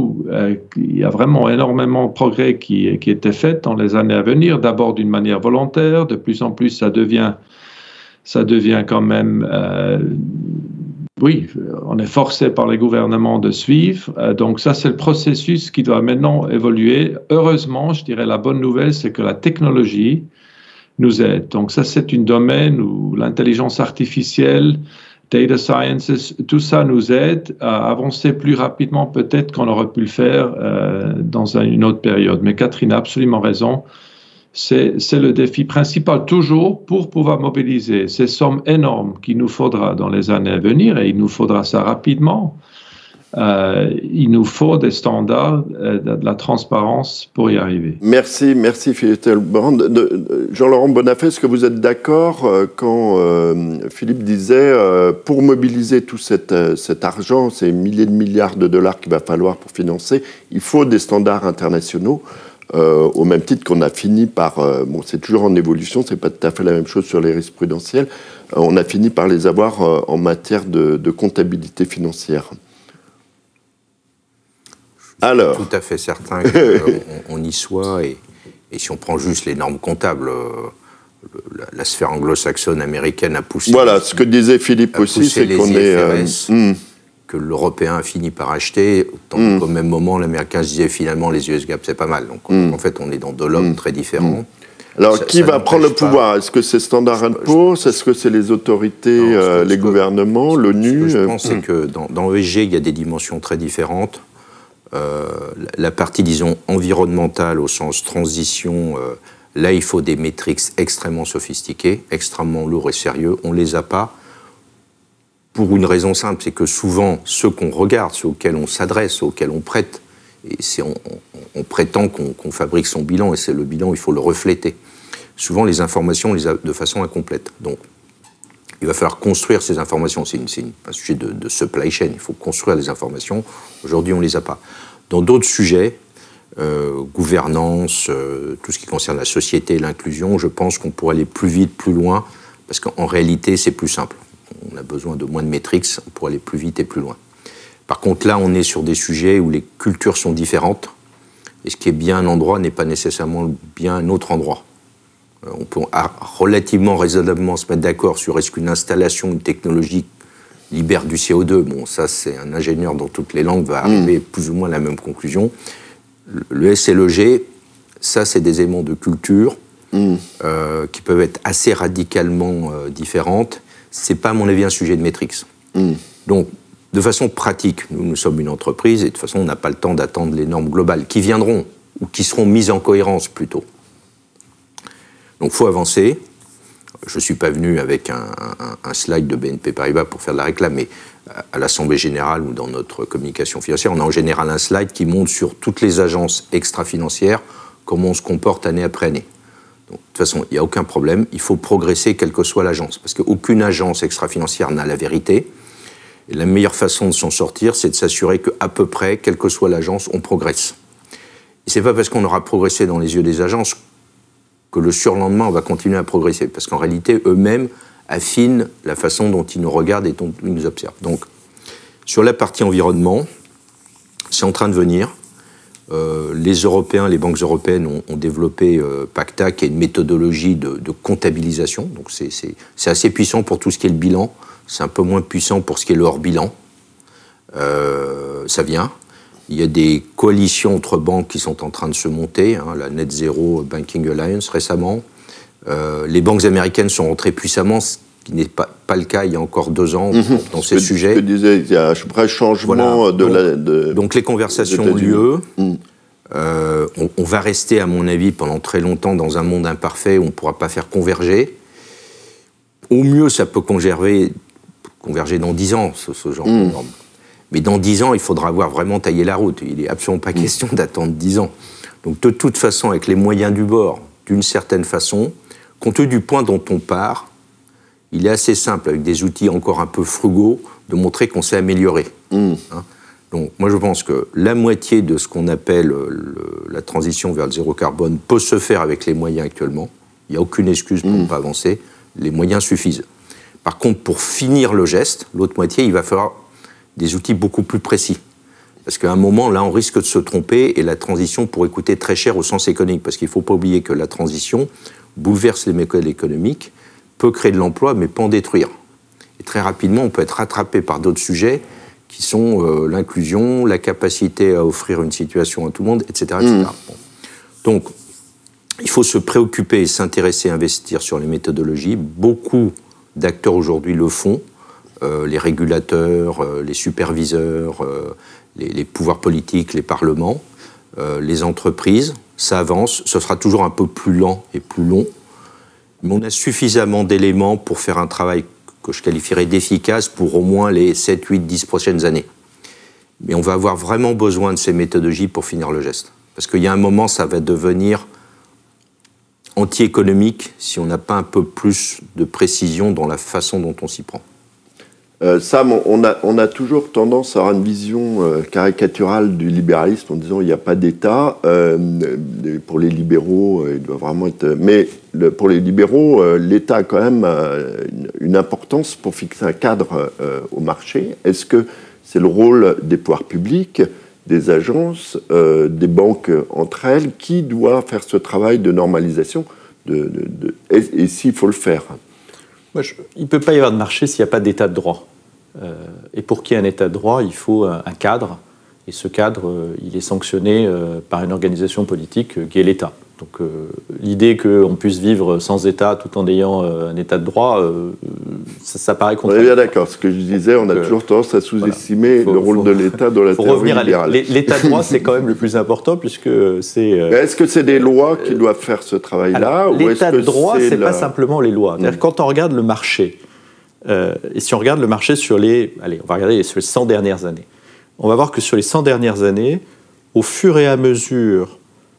a vraiment énormément de progrès qui étaient faits dans les années à venir. D'abord d'une manière volontaire, de plus en plus ça devient quand même oui, on est forcé par les gouvernements de suivre. Donc ça, c'est le processus qui doit maintenant évoluer. Heureusement, je dirais la bonne nouvelle, c'est que la technologie nous aide. Donc ça, c'est un domaine où l'intelligence artificielle, data sciences, tout ça nous aide à avancer plus rapidement peut-être qu'on aurait pu le faire dans une autre période. Mais Catherine a absolument raison. C'est le défi principal toujours pour pouvoir mobiliser ces sommes énormes qu'il nous faudra dans les années à venir, et il nous faudra ça rapidement. Il nous faut des standards de la transparence pour y arriver. Merci Philippe Hildebrand. Jean-Laurent Bonnafé, est-ce que vous êtes d'accord quand Philippe disait pour mobiliser tout cet argent, ces milliers de milliards de dollars qu'il va falloir pour financer, il faut des standards internationaux, au même titre qu'on a fini par... bon, c'est toujours en évolution, c'est pas tout à fait la même chose sur les risques prudentiels, on a fini par les avoir en matière de comptabilité financière. Alors. Tout à fait certain qu'on y soit, et si on prend juste les normes comptables, la sphère anglo-saxonne américaine a poussé... Voilà, ce que disait Philippe aussi, c'est qu'on est... que l'Européen a fini par acheter, tant qu'au même moment, l'Américain se disait finalement les US GAAP, c'est pas mal. Donc en fait, on est dans deux lobes très différents. Alors, qui va prendre le pouvoir? Est-ce que c'est Standard & Poor's? Est-ce que c'est les autorités, les gouvernements, l'ONU? Ce que je pense, c'est que dans l'ESG, il y a des dimensions très différentes. La partie, disons, environnementale, au sens transition, là, il faut des métriques extrêmement sophistiquées, extrêmement lourds et sérieux. On ne les a pas. Pour une raison simple, c'est que souvent, ceux qu'on regarde, ceux auxquels on s'adresse, auxquels on prête, et on prétend qu'on fabrique son bilan, et c'est le bilan, il faut le refléter. Souvent, les informations, on les a de façon incomplète. Donc, il va falloir construire ces informations. C'est un sujet de supply chain. Il faut construire les informations. Aujourd'hui, on ne les a pas. Dans d'autres sujets, gouvernance, tout ce qui concerne la société et l'inclusion, je pense qu'on pourrait aller plus vite, plus loin, parce qu'en réalité, c'est plus simple. On a besoin de moins de métriques pour aller plus vite et plus loin. Par contre, là, on est sur des sujets où les cultures sont différentes, et ce qui est bien un endroit n'est pas nécessairement bien un autre endroit. On peut relativement raisonnablement se mettre d'accord sur est-ce qu'une installation, une technologie libère du CO2. Bon, ça, c'est un ingénieur dans toutes les langues va arriver plus ou moins à la même conclusion. Le S et le G, ça, c'est des éléments de culture qui peuvent être assez radicalement différentes. C'est pas, à mon avis, un sujet de métriques. Donc, de façon pratique, nous sommes une entreprise et de toute façon, on n'a pas le temps d'attendre les normes globales qui viendront ou qui seront mises en cohérence plutôt. Donc, il faut avancer. Je ne suis pas venu avec un slide de BNP Paribas pour faire de la réclame, mais à l'Assemblée Générale ou dans notre communication financière, on a en général un slide qui montre sur toutes les agences extra-financières comment on se comporte année après année. Donc, de toute façon, il n'y a aucun problème. Il faut progresser quelle que soit l'agence, parce qu'aucune agence extra-financière n'a la vérité. Et la meilleure façon de s'en sortir, c'est de s'assurer qu'à peu près, quelle que soit l'agence, on progresse. Et ce n'est pas parce qu'on aura progressé dans les yeux des agences que le surlendemain, on va continuer à progresser. Parce qu'en réalité, eux-mêmes affinent la façon dont ils nous regardent et dont ils nous observent. Donc, sur la partie environnement, c'est en train de venir. Les Européens, les banques européennes ont développé PACTA, qui est une méthodologie de comptabilisation. Donc, c'est assez puissant pour tout ce qui est le bilan. C'est un peu moins puissant pour ce qui est le hors-bilan. Ça vient. Il y a des coalitions entre banques qui sont en train de se monter, la Net Zero Banking Alliance récemment. Les banques américaines sont rentrées puissamment, ce qui n'est pas le cas il y a encore 2 ans dans ces sujets. Je disais, il y a un vrai changement donc les conversations ont lieu. On va rester, à mon avis, pendant très longtemps dans un monde imparfait où on ne pourra pas faire converger. Au mieux, ça peut converger dans 10 ans, ce genre de normes. Mais dans 10 ans, il faudra avoir vraiment taillé la route. Il n'est absolument pas question d'attendre 10 ans. Donc de toute façon, avec les moyens du bord, d'une certaine façon, compte tenu du point dont on part, il est assez simple, avec des outils encore un peu frugaux, de montrer qu'on s'est amélioré. Donc moi je pense que la moitié de ce qu'on appelle la transition vers le zéro carbone peut se faire avec les moyens actuellement. Il n'y a aucune excuse pour ne pas avancer. Les moyens suffisent. Par contre, pour finir le geste, l'autre moitié, il va falloir des outils beaucoup plus précis. Parce qu'à un moment, là, on risque de se tromper et la transition pourrait coûter très cher au sens économique. Parce qu'il ne faut pas oublier que la transition bouleverse les mécanismes économiques, peut créer de l'emploi, mais pas en détruire. Et très rapidement, on peut être rattrapé par d'autres sujets qui sont l'inclusion, la capacité à offrir une situation à tout le monde, etc. etc. Bon. Donc, il faut se préoccuper et s'intéresser, investir sur les méthodologies. Beaucoup d'acteurs aujourd'hui le font. Les régulateurs, les superviseurs, les pouvoirs politiques, les parlements, les entreprises. Ça avance. Ce sera toujours un peu plus lent et plus long. Mais on a suffisamment d'éléments pour faire un travail que je qualifierais d'efficace pour au moins les 7, 8, 10 prochaines années. Mais on va avoir vraiment besoin de ces méthodologies pour finir le geste. Parce qu'il y a un moment, ça va devenir anti-économique si on n'a pas un peu plus de précision dans la façon dont on s'y prend. Sam, on a toujours tendance à avoir une vision caricaturale du libéralisme en disant il n'y a pas d'État. Pour les libéraux, il doit vraiment être... Mais pour les libéraux, l'État a quand même une importance pour fixer un cadre au marché. Est-ce que c'est le rôle des pouvoirs publics, des agences, des banques entre elles, qui doit faire ce travail de normalisation et s'il faut le faire? Il ne peut pas y avoir de marché s'il n'y a pas d'état de droit. Et pour qu'il y ait un état de droit, il faut un cadre. Et ce cadre, il est sanctionné par une organisation politique qui est l'État. Donc l'idée qu'on puisse vivre sans État tout en ayant un état de droit, ça paraît contradictoire. On est bien d'accord. Ce que je disais, on a toujours tendance à sous-estimer le rôle de l'État dans la théorie libérale. L'état de droit, c'est quand même le plus important puisque c'est... Est-ce que c'est des lois qui doivent faire ce travail-là? L'état de droit, c'est pas simplement les lois. C'est-à-dire, quand on regarde le marché, et si on regarde le marché sur les... Allez, on va regarder sur les 100 dernières années. On va voir que sur les 100 dernières années, au fur et à mesure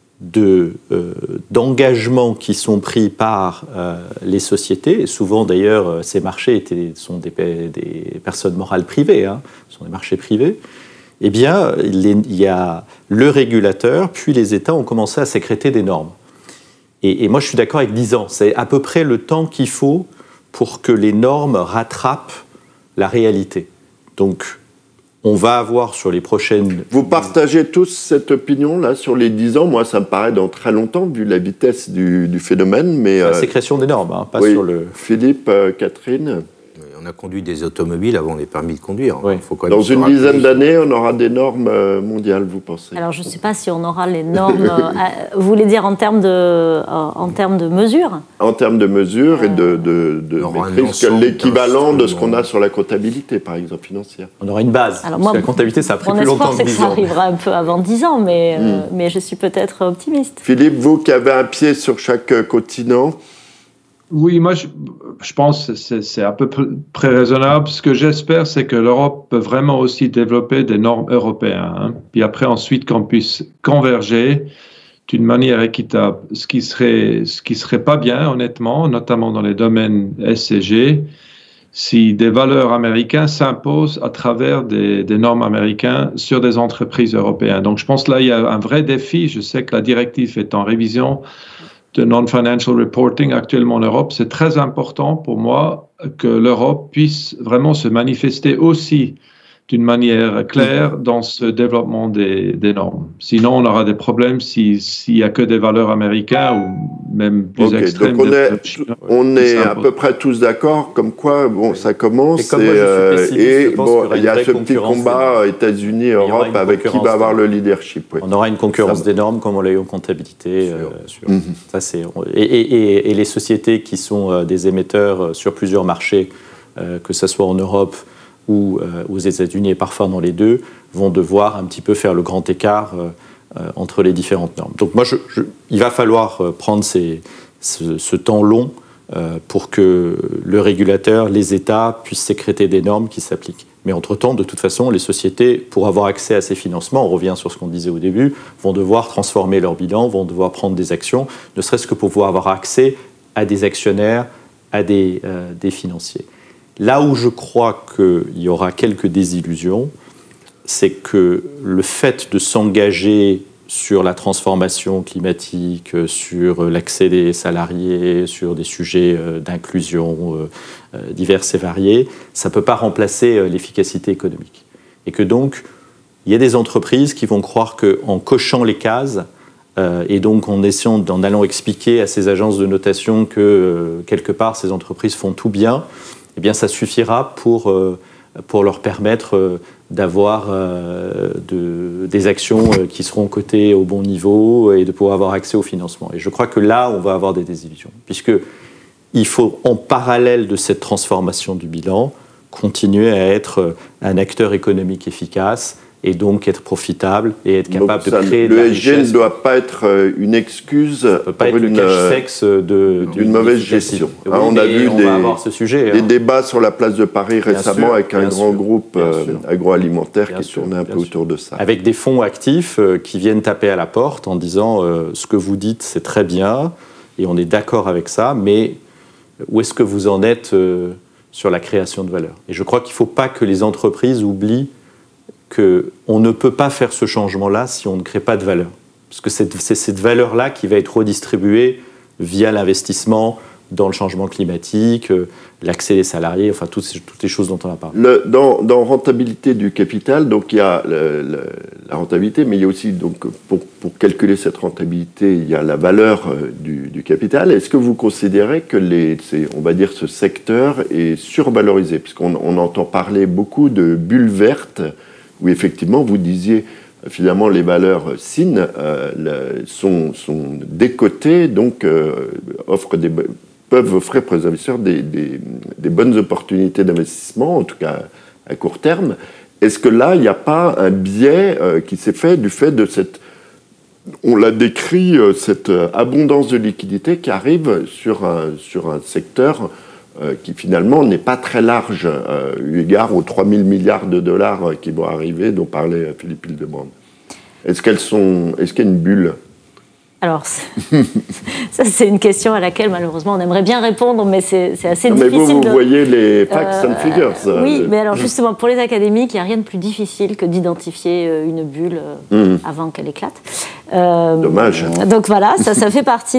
d'engagements qui sont pris par les sociétés, et souvent d'ailleurs ces marchés sont des personnes morales privées, ce sont des marchés privés, eh bien il y a le régulateur, puis les États ont commencé à sécréter des normes. Et moi je suis d'accord avec 10 ans, c'est à peu près le temps qu'il faut pour que les normes rattrapent la réalité. Donc on va avoir sur les prochaines... Vous partagez tous cette opinion-là sur les 10 ans? Moi, ça me paraît dans très longtemps, vu la vitesse du phénomène, mais... La sécrétion des normes, pas oui. sur le... Philippe, Catherine? On a conduit des automobiles avant les permis de conduire. Oui. Faut quand même dans une dizaine d'années, on aura des normes mondiales, vous pensez? Alors, je ne sais pas si on aura les normes... vous voulez dire en termes de mesures? En termes de mesures et de maîtrise, l'équivalent de ce qu'on a sur la comptabilité, par exemple, financière. On aura une base. Alors, parce que la comptabilité, ça a pris plus longtemps que 10 ans. Mon espoir, c'est que ça arrivera un peu avant 10 ans, mais je suis peut-être optimiste. Philippe, vous qui avez un pied sur chaque continent... Oui, moi, je pense que c'est à peu près raisonnable. Ce que j'espère, c'est que l'Europe peut vraiment aussi développer des normes européennes. Puis après, ensuite, qu'on puisse converger d'une manière équitable. Ce qui serait pas bien, honnêtement, notamment dans les domaines SCG, si des valeurs américaines s'imposent à travers des normes américaines sur des entreprises européennes. Donc, je pense que là, il y a un vrai défi. Je sais que la directive est en révision de non-financial reporting actuellement en Europe. C'est très important pour moi que l'Europe puisse vraiment se manifester aussi d'une manière claire dans ce développement des normes. Sinon, on aura des problèmes s'il n'y a que des valeurs américaines ou même plus extrêmes. Donc on est à peu près tous d'accord, comme quoi bon, ça commence. Et bon, il y a ce petit combat États-Unis-Europe avec qui va avoir le leadership. Oui. On aura une concurrence des normes comme on l'a eu en comptabilité. Ça, et les sociétés qui sont des émetteurs sur plusieurs marchés, que ce soit en Europe ou aux États-Unis et parfois dans les deux, vont devoir un petit peu faire le grand écart entre les différentes normes. Donc moi, il va falloir prendre ce temps long pour que le régulateur, les États puissent sécréter des normes qui s'appliquent. Mais entre-temps, de toute façon, les sociétés, pour avoir accès à ces financements, on revient sur ce qu'on disait au début, vont devoir transformer leur bilan, vont devoir prendre des actions, ne serait-ce que pour pouvoir avoir accès à des actionnaires, à des financiers. Là où je crois qu'il y aura quelques désillusions, c'est que le fait de s'engager sur la transformation climatique, sur l'accès des salariés, sur des sujets d'inclusion divers et variés, ça ne peut pas remplacer l'efficacité économique. Et que donc, il y a des entreprises qui vont croire qu'en cochant les cases, et donc en allant expliquer à ces agences de notation que quelque part ces entreprises font tout bien, eh eh bien ça suffira pour leur permettre d'avoir des actions qui seront cotées au bon niveau et de pouvoir avoir accès au financement. Et je crois que là, on va avoir des désillusions, puisqu'il faut, en parallèle de cette transformation du bilan, continuer à être un acteur économique efficace et donc être profitable et être capable de créer de la richesse. Le ESG ne doit pas être une excuse pour le cache-sexe d'une mauvaise gestion. Oui, on a vu va avoir ce sujet, des débats sur la place de Paris récemment avec un grand groupe agroalimentaire qui tournait un peu autour de ça. Avec des fonds actifs qui viennent taper à la porte en disant ce que vous dites c'est très bien et on est d'accord avec ça, mais où est-ce que vous en êtes sur la création de valeur? Et je crois qu'il ne faut pas que les entreprises oublient qu'on ne peut pas faire ce changement-là si on ne crée pas de valeur. Parce que c'est cette valeur-là qui va être redistribuée via l'investissement dans le changement climatique, l'accès des salariés, enfin toutes les choses dont on a parlé. Dans rentabilité du capital, donc il y a la rentabilité, mais il y a aussi, donc, pour calculer cette rentabilité, il y a la valeur du capital. Est-ce que vous considérez que on va dire, ce secteur est survalorisé? Puisqu'on entend parler beaucoup de bulles vertes, où effectivement, vous disiez, finalement, les valeurs SIN sont décotées, donc peuvent offrir pour les investisseurs des bonnes opportunités d'investissement, en tout cas à court terme. Est-ce que là, il n'y a pas un biais qui s'est fait du fait de on l'a décrit, cette abondance de liquidités qui arrive sur un secteur qui finalement n'est pas très large, eu égard aux 3 000 milliards de dollars qui vont arriver, dont parlait Philippe Hildebrand. Est-ce qu'il y a une bulle? Alors, ça c'est une question à laquelle malheureusement on aimerait bien répondre, mais c'est assez difficile. Mais vous voyez les facts and figures. Oui, mais alors justement, pour les académiques, il n'y a rien de plus difficile que d'identifier une bulle avant qu'elle éclate. Dommage. Donc voilà, ça fait partie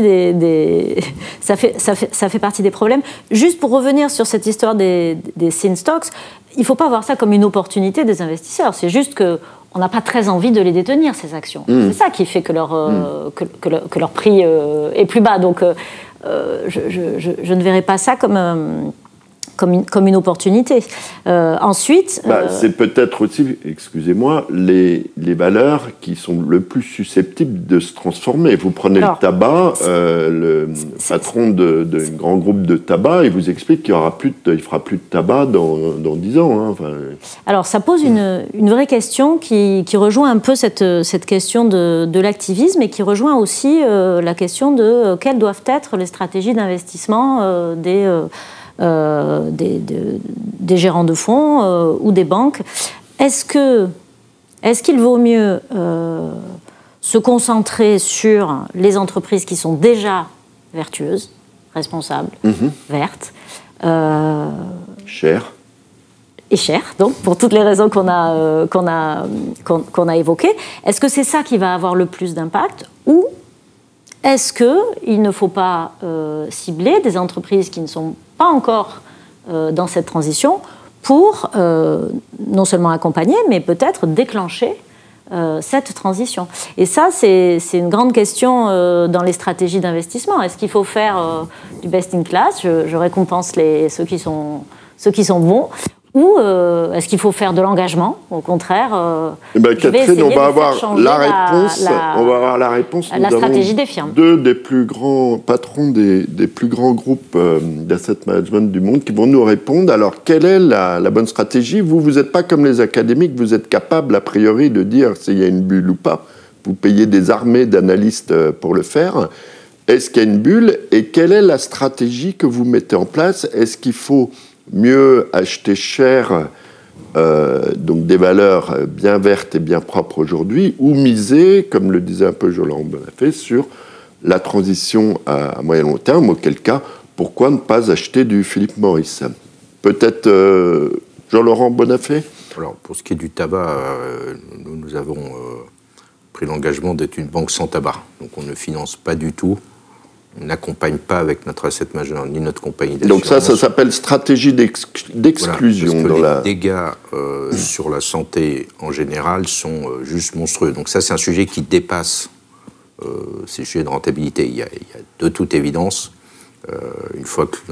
ça fait partie des problèmes. Juste pour revenir sur cette histoire des SIN stocks, il ne faut pas voir ça comme une opportunité des investisseurs. C'est juste que on n'a pas très envie de les détenir, ces actions. C'est ça qui fait que leur prix est plus bas. Donc, je ne verrais pas ça comme une opportunité. Ensuite... c'est peut-être aussi, excusez-moi, les valeurs qui sont le plus susceptibles de se transformer. Vous prenez le tabac, le patron d'un grand groupe de tabac, il vous explique qu'il ne fera plus de tabac dans 10 ans. Hein, enfin... Alors, ça pose une vraie question qui rejoint un peu cette question de l'activisme et qui rejoint aussi la question de quelles doivent être les stratégies d'investissement des gérants de fonds ou des banques. Est-ce qu'il vaut mieux se concentrer sur les entreprises qui sont déjà vertueuses, responsables, vertes, chères et chères, donc pour toutes les raisons qu'on a évoquées. Est-ce que c'est ça qui va avoir le plus d'impact, ou est-ce qu'il ne faut pas cibler des entreprises qui ne sont pas encore dans cette transition pour non seulement accompagner, mais peut-être déclencher cette transition? Et ça, c'est une grande question dans les stratégies d'investissement. Est-ce qu'il faut faire du best-in-class, je récompense ceux qui sont bons, ou est-ce qu'il faut faire de l'engagement? Au contraire, Catherine, on va avoir la réponse. La stratégie des firmes. Deux des plus grands patrons des plus grands groupes d'asset management du monde qui vont nous répondre. Alors, quelle est la bonne stratégie? Vous n'êtes pas comme les académiques, vous êtes capable, a priori, de dire s'il y a une bulle ou pas. Vous payez des armées d'analystes pour le faire. Est-ce qu'il y a une bulle? Et quelle est la stratégie que vous mettez en place? Est-ce qu'il faut mieux acheter cher, donc des valeurs bien vertes et bien propres aujourd'hui, ou miser, comme le disait un peu Jean-Laurent Bonnafé, sur la transition à moyen long terme, auquel cas, pourquoi ne pas acheter du Philip Morris? Peut-être Jean-Laurent Bonnafé? Alors, pour ce qui est du tabac, nous avons pris l'engagement d'être une banque sans tabac. Donc on ne finance pas du tout. On n'accompagne pas avec notre asset manager ni notre compagnie d'assurance. Donc ça s'appelle stratégie d'exclusion. Voilà, les dégâts sur la santé en général sont juste monstrueux. Donc ça, c'est un sujet qui dépasse ces sujets de rentabilité. Il y a de toute évidence, une fois que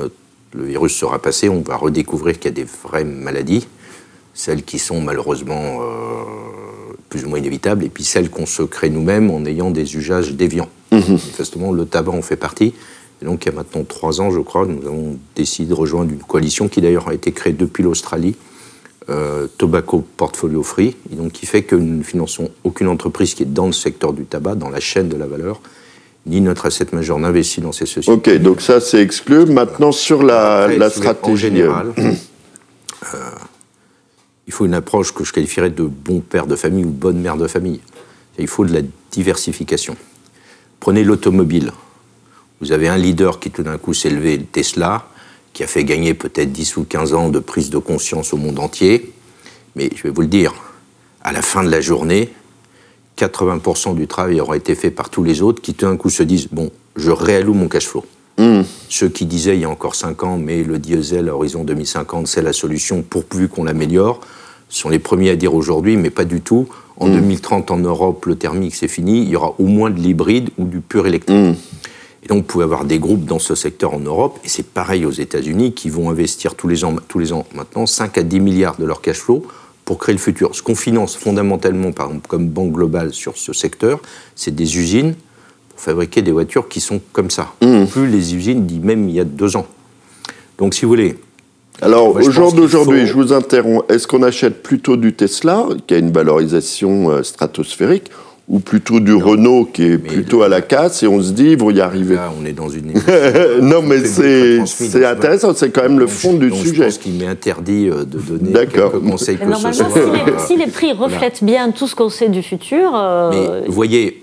le virus sera passé, on va redécouvrir qu'il y a des vraies maladies, celles qui sont malheureusement plus ou moins inévitables, et puis celles qu'on se crée nous-mêmes en ayant des usages déviants. Manifestement, le tabac en fait partie. Et donc, il y a maintenant 3 ans, je crois, nous avons décidé de rejoindre une coalition qui d'ailleurs a été créée depuis l'Australie, Tobacco Portfolio Free, et donc qui fait que nous ne finançons aucune entreprise qui est dans le secteur du tabac, dans la chaîne de la valeur, ni notre asset manager n'investit dans ces sociétés. Ok, donc ça c'est exclu. Maintenant sur la stratégie. En général, il faut une approche que je qualifierais de bon père de famille ou bonne mère de famille. Il faut de la diversification. Prenez l'automobile. Vous avez un leader qui tout d'un coup s'est levé, Tesla, qui a fait gagner peut-être 10 ou 15 ans de prise de conscience au monde entier. Mais je vais vous le dire, à la fin de la journée, 80% du travail aura été fait par tous les autres qui tout d'un coup se disent « bon, je réalloue mon cash flow ». Ceux qui disaient il y a encore 5 ans « mais le diesel à horizon 2050, c'est la solution pourvu qu'on l'améliore », sont les premiers à dire aujourd'hui « mais pas du tout, en 2030 en Europe, le thermique c'est fini, il y aura au moins de l'hybride ou du pur électrique ». Et donc, vous pouvez avoir des groupes dans ce secteur en Europe, et c'est pareil aux États-Unis, qui vont investir tous les ans maintenant 5 à 10 milliards de leur cash flow pour créer le futur. Ce qu'on finance fondamentalement, par exemple, comme Banque Globale sur ce secteur, c'est des usines pour fabriquer des voitures qui sont comme ça. Plus les usines d'il même il y a 2 ans. Donc, si vous voulez... Alors, au jour d'aujourd'hui, je vous interromps, est-ce qu'on achète plutôt du Tesla, qui a une valorisation stratosphérique, ou plutôt du Renault qui est plutôt à la casse, et on se dit, ils vont y arriver. Là, on est dans une... non, mais c'est intéressant, c'est quand même le fond du sujet. Je pense qu'il m'est interdit de donner quelques conseils que ce soit. Si les prix reflètent bien tout ce qu'on sait du futur... Mais vous voyez,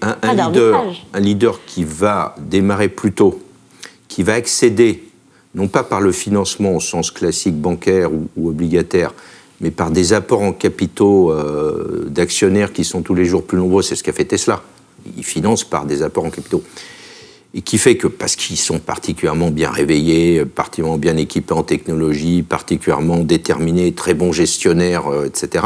un leader qui va démarrer plus tôt, qui va accéder, non pas par le financement au sens classique bancaire ou obligataire, mais par des apports en capitaux d'actionnaires qui sont tous les jours plus nombreux, c'est ce qu'a fait Tesla. Ils financent par des apports en capitaux. Et qui fait que, parce qu'ils sont particulièrement bien réveillés, particulièrement bien équipés en technologie, particulièrement déterminés, très bons gestionnaires, etc.,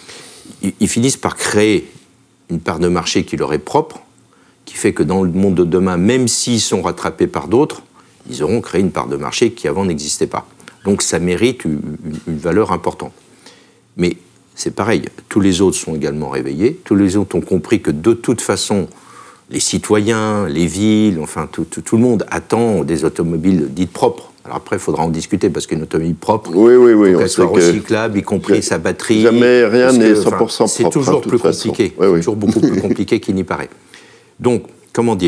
ils finissent par créer une part de marché qui leur est propre, qui fait que dans le monde de demain, même s'ils sont rattrapés par d'autres, ils auront créé une part de marché qui avant n'existait pas. Donc ça mérite une valeur importante. Mais c'est pareil, tous les autres sont également réveillés, tous les autres ont compris que de toute façon, les citoyens, les villes, enfin tout le monde attend des automobiles dites propres. Alors après, il faudra en discuter parce qu'une automobile propre, oui, qu'elle soit recyclable, y compris sa batterie. Jamais rien n'est 100% propre. C'est toujours plus compliqué, toujours beaucoup plus compliqué qu'il n'y paraît. Donc, comment dire ?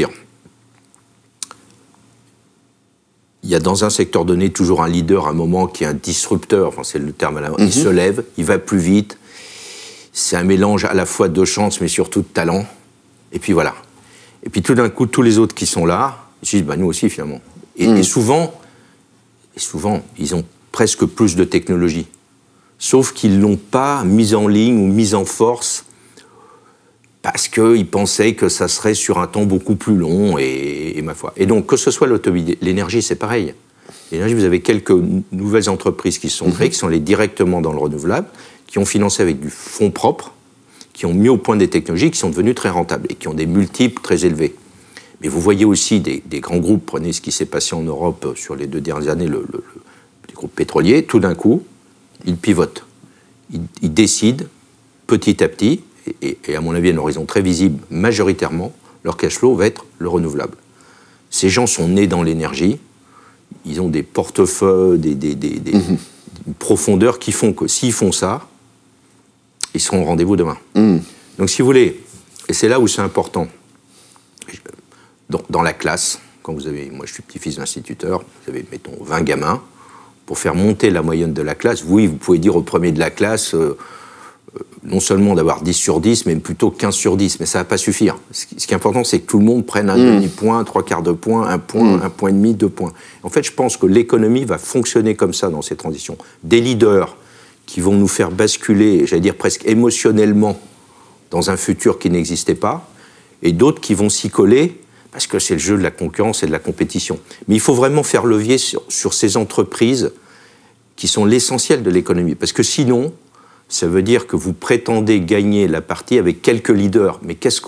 Il y a dans un secteur donné toujours un leader, à un moment qui est un disrupteur, enfin c'est le terme à la main, il se lève, il va plus vite, c'est un mélange à la fois de chance mais surtout de talent, et puis voilà. Et puis tout d'un coup, tous les autres qui sont là, ils se disent, bah nous aussi finalement. Et souvent, ils ont presque plus de technologie, sauf qu'ils ne l'ont pas mise en ligne ou mise en force parce qu'ils pensaient que ça serait sur un temps beaucoup plus long, et ma foi. Et donc, que ce soit l'automobile, l'énergie, c'est pareil. L'énergie, vous avez quelques nouvelles entreprises qui se sont créées, qui sont allées directement dans le renouvelable, qui ont financé avec du fonds propre, qui ont mis au point des technologies qui sont devenues très rentables et qui ont des multiples très élevés. Mais vous voyez aussi des grands groupes, prenez ce qui s'est passé en Europe sur les 2 dernières années, les groupes pétroliers, tout d'un coup, ils pivotent. Ils décident, petit à petit, et à mon avis, à un horizon très visible, majoritairement, leur cash flow va être le renouvelable. Ces gens sont nés dans l'énergie, ils ont des portefeuilles, des profondeurs qui font que s'ils font ça, ils seront au rendez-vous demain. Donc si vous voulez, et c'est là où c'est important, dans la classe, quand vous avez, moi je suis petit-fils d'instituteur, vous avez, mettons, 20 gamins, pour faire monter la moyenne de la classe, oui, vous pouvez dire au premier de la classe... non seulement d'avoir 10 sur 10, mais plutôt 15 sur 10, mais ça ne va pas suffire. Ce qui est important, c'est que tout le monde prenne un demi-point, 3/4 de point, 1 point, 1 point et demi, 2 points. En fait, je pense que l'économie va fonctionner comme ça dans ces transitions. Des leaders qui vont nous faire basculer, j'allais dire presque émotionnellement, dans un futur qui n'existait pas, et d'autres qui vont s'y coller, parce que c'est le jeu de la concurrence et de la compétition. Mais il faut vraiment faire levier sur ces entreprises qui sont l'essentiel de l'économie, parce que sinon... ça veut dire que vous prétendez gagner la partie avec quelques leaders. Mais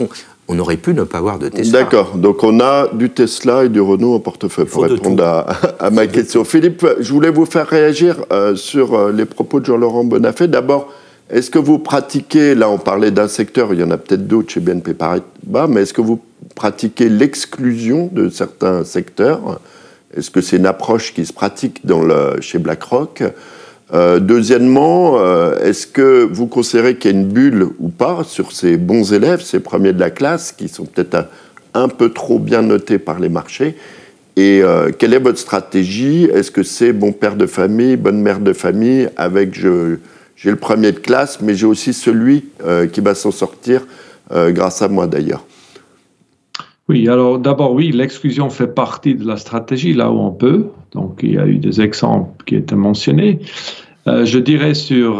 on aurait pu ne pas avoir de Tesla. D'accord, donc on a du Tesla et du Renault en portefeuille, pour répondre à ma question. Philippe, je voulais vous faire réagir sur les propos de Jean-Laurent Bonnafé. D'abord, est-ce que vous pratiquez, là on parlait d'un secteur, il y en a peut-être d'autres chez BNP Paribas, mais est-ce que vous pratiquez l'exclusion de certains secteurs? Est-ce que c'est une approche qui se pratique chez BlackRock? Deuxièmement, est-ce que vous considérez qu'il y a une bulle ou pas sur ces bons élèves, ces premiers de la classe, qui sont peut-être un peu trop bien notés par les marchés? Et quelle est votre stratégie? Est-ce que c'est bon père de famille, bonne mère de famille, avec j'ai le premier de classe, mais j'ai aussi celui qui va s'en sortir grâce à moi d'ailleurs? Oui, alors d'abord, oui, l'exclusion fait partie de la stratégie là où on peut. Donc, il y a eu des exemples qui étaient mentionnés. Je dirais sur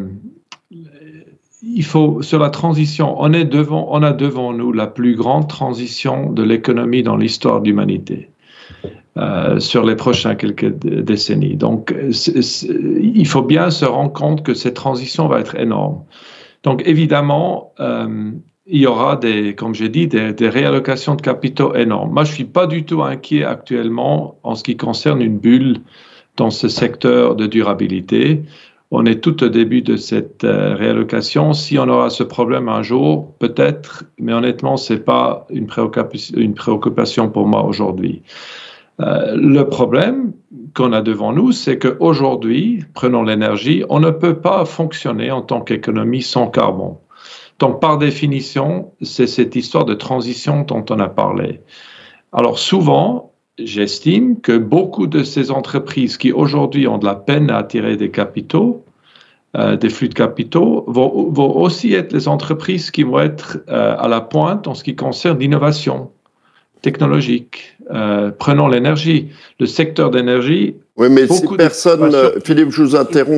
la transition, on a devant nous la plus grande transition de l'économie dans l'histoire de l'humanité sur les prochaines quelques décennies. Donc, il faut bien se rendre compte que cette transition va être énorme. Donc, évidemment, il y aura comme j'ai dit, des réallocations de capitaux énormes. Moi, je ne suis pas du tout inquiet actuellement en ce qui concerne une bulle dans ce secteur de durabilité. On est tout au début de cette réallocation. Si on aura ce problème un jour, peut-être, mais honnêtement, ce n'est pas une préoccupation pour moi aujourd'hui. Le problème qu'on a devant nous, c'est qu'aujourd'hui, prenons l'énergie, on ne peut pas fonctionner en tant qu'économie sans carbone. Donc, par définition, c'est cette histoire de transition dont on a parlé. Alors, souvent, j'estime que beaucoup de ces entreprises qui aujourd'hui ont de la peine à attirer des capitaux, des flux de capitaux, vont aussi être les entreprises qui vont être à la pointe en ce qui concerne l'innovation technologique. Prenons l'énergie. Le secteur d'énergie... Oui, mais si personne... Philippe, je vous interromps.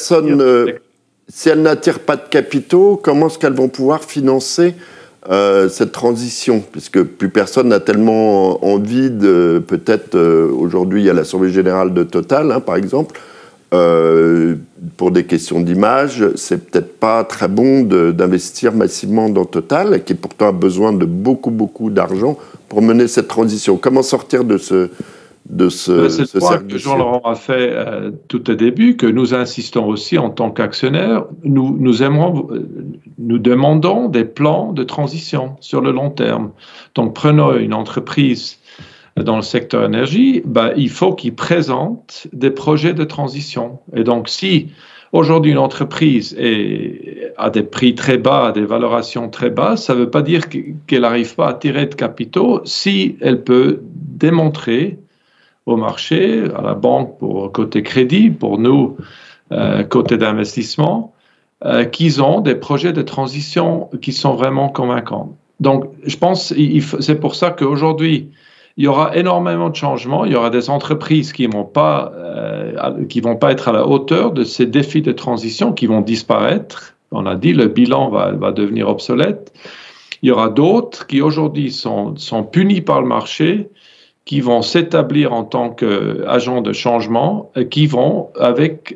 Si elles n'attirent pas de capitaux, comment est-ce qu'elles vont pouvoir financer cette transition? Puisque plus personne n'a tellement envie de... Peut-être, aujourd'hui, il y a l'Assemblée Générale de Total, hein, par exemple. Pour des questions d'image, c'est peut-être pas très bon d'investir massivement dans Total, qui pourtant a besoin de beaucoup d'argent pour mener cette transition. Comment sortir de ce c'est le point que Jean-Laurent a fait tout au début, que nous insistons aussi en tant qu'actionnaires. Nous demandons des plans de transition sur le long terme. Donc, prenons une entreprise dans le secteur énergie, il faut qu'il présente des projets de transition. Et donc, si aujourd'hui une entreprise a des prix très bas, des valorations très basses, ça ne veut pas dire qu'elle n'arrive pas à tirer de capitaux si elle peut démontrer au marché, à la banque pour côté crédit, pour nous, côté d'investissement, qu'ils ont des projets de transition qui sont vraiment convaincants. Donc, je pense c'est pour ça qu'aujourd'hui, il y aura énormément de changements. Il y aura des entreprises qui vont pas être à la hauteur de ces défis de transition, qui vont disparaître. On a dit, le bilan va devenir obsolète. Il y aura d'autres qui aujourd'hui sont punis par le marché, qui vont s'établir en tant qu'agents de changement, qui vont, avec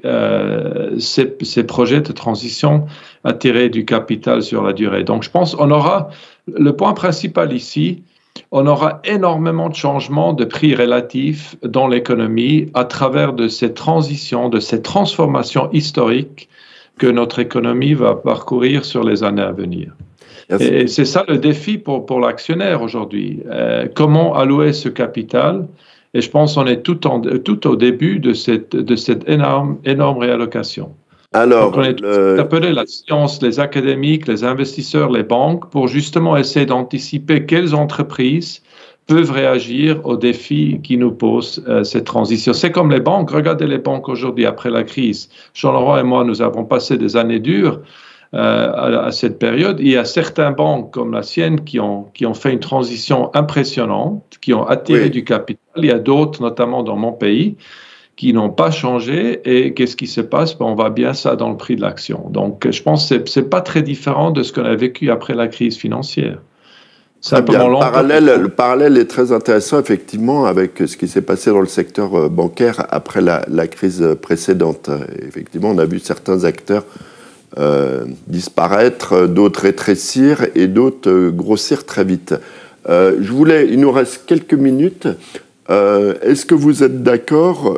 ces projets de transition, attirer du capital sur la durée. Donc, je pense qu'on aura, le point principal ici, on aura énormément de changements de prix relatifs dans l'économie à travers de ces transitions, de ces transformations historiques que notre économie va parcourir sur les années à venir. Et c'est ça le défi pour l'actionnaire aujourd'hui. Comment allouer ce capital? Et je pense qu'on est tout au début de cette énorme réallocation. Alors, donc on est appelé la science, les académiques, les investisseurs, les banques, pour justement essayer d'anticiper quelles entreprises peuvent réagir aux défis qui nous posent cette transition. C'est comme les banques. Regardez les banques aujourd'hui après la crise. Jean-Laurent et moi, nous avons passé des années dures à cette période. Il y a certaines banques comme la sienne qui ont fait une transition impressionnante, qui ont attiré du capital. Il y a d'autres, notamment dans mon pays, qui n'ont pas changé. Et qu'est-ce qui se passe? On voit bien ça dans le prix de l'action. Donc, je pense que ce n'est pas très différent de ce qu'on a vécu après la crise financière. Bien. Le parallèle est très intéressant, effectivement, avec ce qui s'est passé dans le secteur bancaire après la crise précédente. Effectivement, on a vu certains acteurs disparaître, d'autres rétrécir et d'autres grossir très vite. Il nous reste quelques minutes. Est-ce que vous êtes d'accord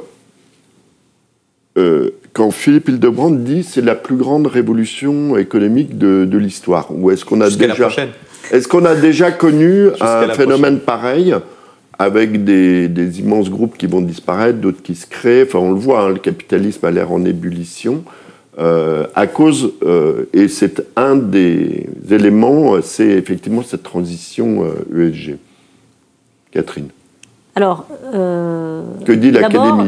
quand Philippe Hildebrand dit que c'est la plus grande révolution économique de l'histoire? Ou est-ce qu'on a déjà connu un phénomène pareil avec des immenses groupes qui vont disparaître, d'autres qui se créent? Enfin, on le voit, le capitalisme a l'air en ébullition à cause, et c'est un des éléments, c'est effectivement cette transition ESG. Catherine. Alors, que dit l'Académie?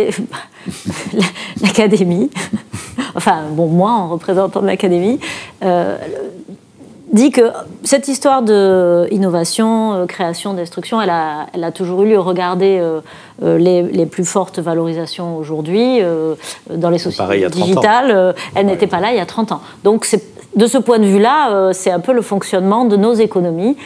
L'Académie, enfin, bon, moi, en représentant de l'Académie, dit que cette histoire d'innovation, création, destruction, elle a toujours eu lieu. Regardez les plus fortes valorisations aujourd'hui dans les sociétés digitales. Elles n'étaient pas là il y a 30 ans. Donc, de ce point de vue-là, c'est un peu le fonctionnement de nos économies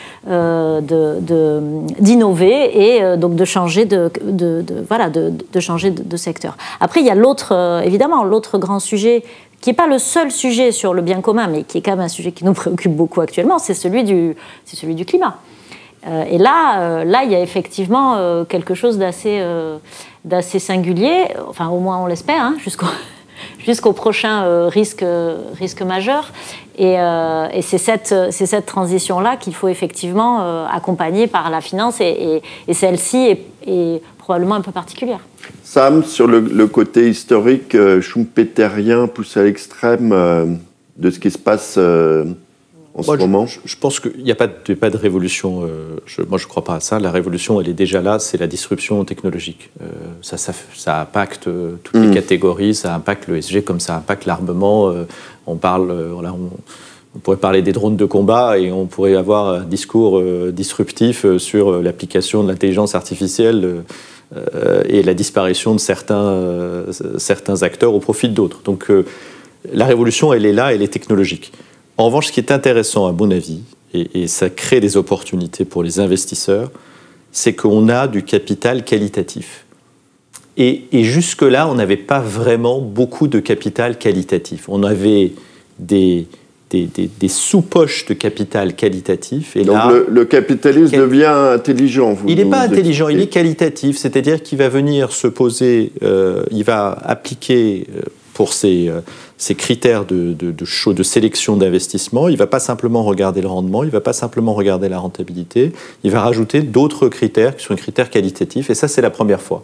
d'innover et donc de changer de changer de secteur. Après, il y a évidemment, l'autre grand sujet qui n'est pas le seul sujet sur le bien commun, mais qui est quand même un sujet qui nous préoccupe beaucoup actuellement, c'est celui du climat. Et là, il y a effectivement quelque chose d'assez singulier, enfin au moins on l'espère, hein, jusqu'au prochain risque majeur. Et c'est cette transition-là qu'il faut effectivement accompagner par la finance, et celle-ci est probablement un peu particulière. Sam, sur le côté historique schumpeterien poussé à l'extrême de ce qui se passe en ce moment. Je pense qu'il n'y a pas de révolution. Moi, je ne crois pas à ça. La révolution, elle est déjà là. C'est la disruption technologique. Ça impacte toutes les catégories. Ça impacte le ESG comme ça impacte l'armement. On pourrait parler des drones de combat et on pourrait avoir un discours disruptif sur l'application de l'intelligence artificielle et la disparition de certains acteurs au profit d'autres. Donc la révolution, elle est là, elle est technologique. En revanche, ce qui est intéressant, à mon avis, et ça crée des opportunités pour les investisseurs, c'est qu'on a du capital qualitatif. Et jusque-là, on n'avait pas vraiment beaucoup de capital qualitatif. On avait des sous-poches de capital qualitatif. Et donc là, le capitalisme devient intelligent. Il n'est pas intelligent, il est qualitatif, c'est-à-dire qu'il va venir se poser, il va appliquer pour ses critères de sélection d'investissement, il ne va pas simplement regarder le rendement, il ne va pas simplement regarder la rentabilité, il va rajouter d'autres critères qui sont des critères qualitatifs, et ça c'est la première fois.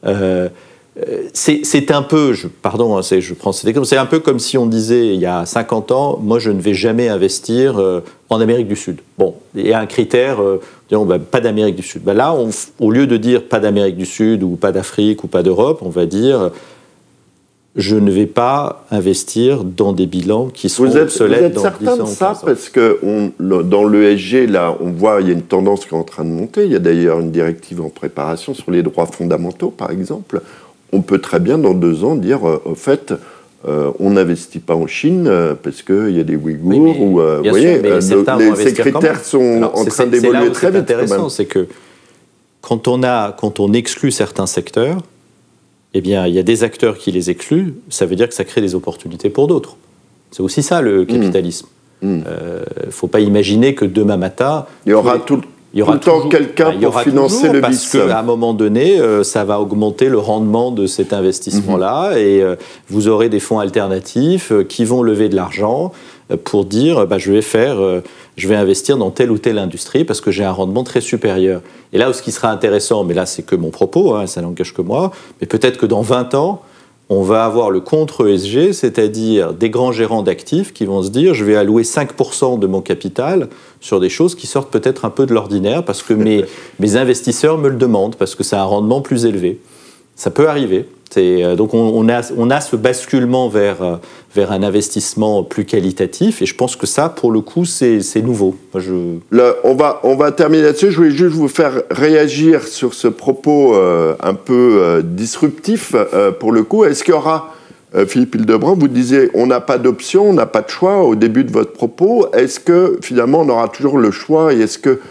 C'est un peu, je prends cet exemple, c'est un peu comme si on disait il y a 50 ans, moi je ne vais jamais investir en Amérique du Sud. Bon, il y a un critère, pas d'Amérique du Sud. Là, au lieu de dire pas d'Amérique du Sud ou pas d'Afrique ou pas d'Europe, on va dire je ne vais pas investir dans des bilans qui seront obsolètes dans 10 ans. Vous êtes certain de ça? Parce que dans l'ESG, là, on voit il y a une tendance qui est en train de monter. Il y a d'ailleurs une directive en préparation sur les droits fondamentaux, par exemple. On peut très bien, dans 2 ans, dire, au fait, on n'investit pas en Chine parce qu'il y a des Ouïghours. Vous voyez, ces critères sont en train d'évoluer très vite. C'est intéressant, c'est que quand on exclut certains secteurs, eh bien, il y a des acteurs qui les excluent, ça veut dire que ça crée des opportunités pour d'autres. C'est aussi ça, le capitalisme. Il ne faut pas imaginer que demain matin... Il y aura tout le temps quelqu'un pour financer le parce qu'à un moment donné, ça va augmenter le rendement de cet investissement-là et vous aurez des fonds alternatifs qui vont lever de l'argent pour dire je vais investir dans telle ou telle industrie parce que j'ai un rendement très supérieur. Et là, ce qui sera intéressant, mais là, c'est que mon propos, ça n'engage que moi, mais peut-être que dans 20 ans, on va avoir le contre-ESG, c'est-à-dire des grands gérants d'actifs qui vont se dire je vais allouer 5% de mon capital sur des choses qui sortent peut-être un peu de l'ordinaire parce que mes investisseurs me le demandent, parce que ça a un rendement plus élevé. Ça peut arriver. Donc on a ce basculement vers un investissement plus qualitatif et je pense que ça, pour le coup, c'est nouveau. On va terminer là-dessus. Je voulais juste vous faire réagir sur ce propos un peu disruptif pour le coup. Est-ce qu'il y aura, Philippe Hildebrand, vous disiez on n'a pas d'option, on n'a pas de choix au début de votre propos. Est-ce que finalement on aura toujours le choix et est-ce que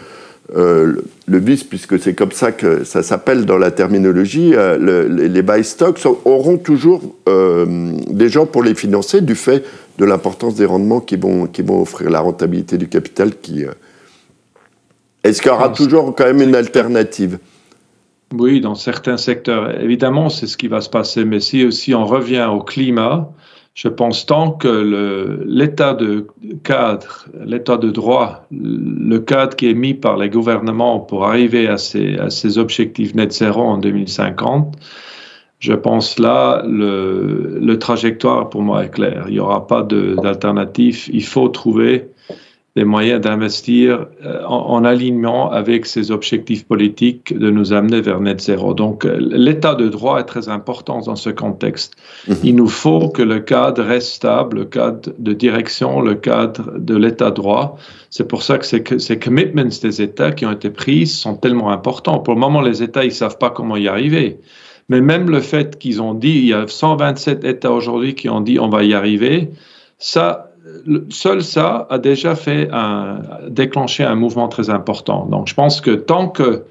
le vice, puisque c'est comme ça que ça s'appelle dans la terminologie, les buy stocks auront toujours des gens pour les financer du fait de l'importance des rendements qui vont offrir la rentabilité du capital. Est-ce qu'il y aura toujours quand même une alternative? Oui, dans certains secteurs. Évidemment, c'est ce qui va se passer. Mais si on revient au climat, je pense tant que l'état de cadre, l'état de droit, le cadre qui est mis par les gouvernements pour arriver à ces objectifs net zéro en 2050, je pense là, le trajectoire pour moi est clair. Il n'y aura pas d'alternative. Il faut trouver des moyens d'investir en alignement avec ces objectifs politiques de nous amener vers net zéro. Donc, l'état de droit est très important dans ce contexte. Il nous faut que le cadre reste stable, le cadre de direction, le cadre de l'état de droit. C'est pour ça que ces commitments des États qui ont été pris sont tellement importants. Pour le moment, les États, ils ne savent pas comment y arriver. Mais même le fait qu'ils ont dit, il y a 127 États aujourd'hui qui ont dit on va y arriver, seul ça a déjà déclenché un mouvement très important. Donc, je pense que tant que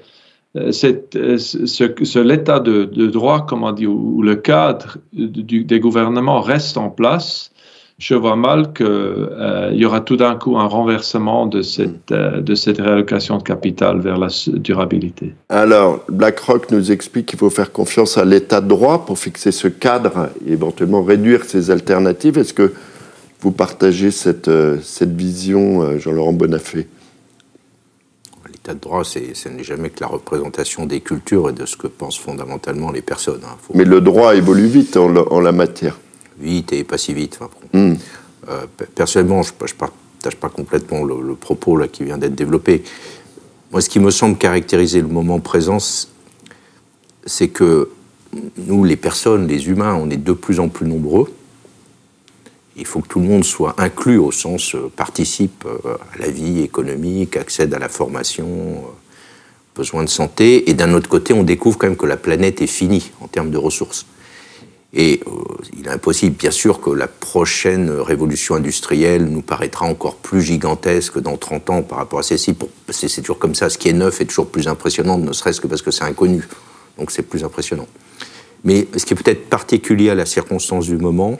l'état de droit, comme on dit, ou le cadre des gouvernements reste en place, je vois mal qu'il y aura tout d'un coup un renversement de cette réallocation de capital vers la durabilité. Alors, BlackRock nous explique qu'il faut faire confiance à l'état de droit pour fixer ce cadre et éventuellement réduire ces alternatives. Est-ce que vous partagez cette vision, Jean-Laurent Bonnafé? L'état de droit, ce n'est jamais que la représentation des cultures et de ce que pensent fondamentalement les personnes. Mais le droit évolue vite en la matière. Vite et pas si vite. Personnellement, je ne partage pas complètement le propos là, qui vient d'être développé. Moi, ce qui me semble caractériser le moment présent, c'est que nous, les personnes, les humains, on est de plus en plus nombreux. Il faut que tout le monde soit inclus au sens participe à la vie économique, accède à la formation, besoin de santé. Et d'un autre côté, on découvre quand même que la planète est finie en termes de ressources. Et il est impossible, bien sûr, que la prochaine révolution industrielle nous paraîtra encore plus gigantesque dans 30 ans par rapport à celle-ci. C'est toujours comme ça, ce qui est neuf est toujours plus impressionnant, ne serait-ce que parce que c'est inconnu. Donc c'est plus impressionnant. Mais ce qui est peut-être particulier à la circonstance du moment,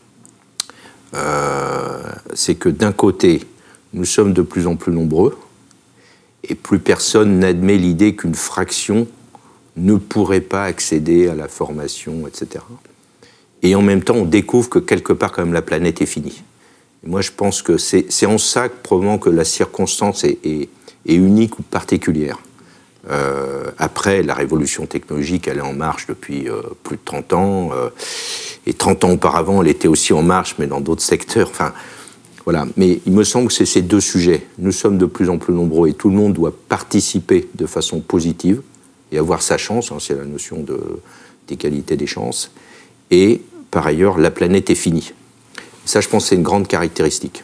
c'est que d'un côté, nous sommes de plus en plus nombreux, et plus personne n'admet l'idée qu'une fraction ne pourrait pas accéder à la formation, etc. Et en même temps, on découvre que quelque part, quand même, la planète est finie. Et moi, je pense que c'est en ça que, probablement que la circonstance est unique ou particulière. Après, la révolution technologique, elle est en marche depuis plus de 30 ans. Et 30 ans auparavant, elle était aussi en marche, mais dans d'autres secteurs. Enfin, voilà. Mais il me semble que c'est ces deux sujets. Nous sommes de plus en plus nombreux et tout le monde doit participer de façon positive et avoir sa chance, c'est la notion d'égalité des chances. Et par ailleurs, la planète est finie. Ça, je pense, c'est une grande caractéristique.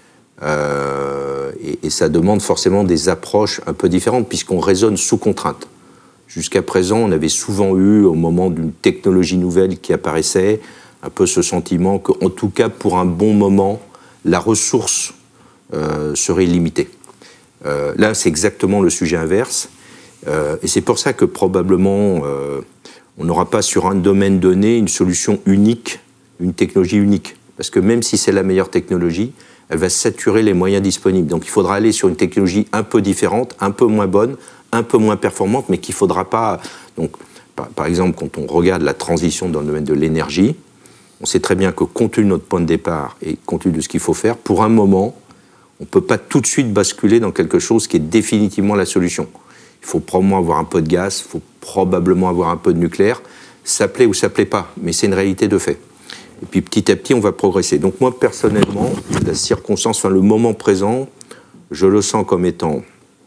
Et ça demande forcément des approches un peu différentes, puisqu'on raisonne sous contrainte. Jusqu'à présent, on avait souvent eu, au moment d'une technologie nouvelle qui apparaissait, un peu ce sentiment qu'en tout cas, pour un bon moment, la ressource serait limitée. Là, c'est exactement le sujet inverse. Et c'est pour ça que probablement, on n'aura pas sur un domaine donné une solution unique, une technologie unique. Parce que même si c'est la meilleure technologie, elle va saturer les moyens disponibles. Donc il faudra aller sur une technologie un peu différente, un peu moins bonne, un peu moins performante, mais qu'il ne faudra pas... Donc, par exemple, quand on regarde la transition dans le domaine de l'énergie, on sait très bien que compte tenu de notre point de départ et compte tenu de ce qu'il faut faire, pour un moment, on ne peut pas tout de suite basculer dans quelque chose qui est définitivement la solution. Il faut probablement avoir un peu de gaz, il faut probablement avoir un peu de nucléaire. Ça plaît ou ça plaît pas, mais c'est une réalité de fait. Et puis petit à petit, on va progresser. Donc moi, personnellement, la circonstance, le moment présent, je le sens comme étant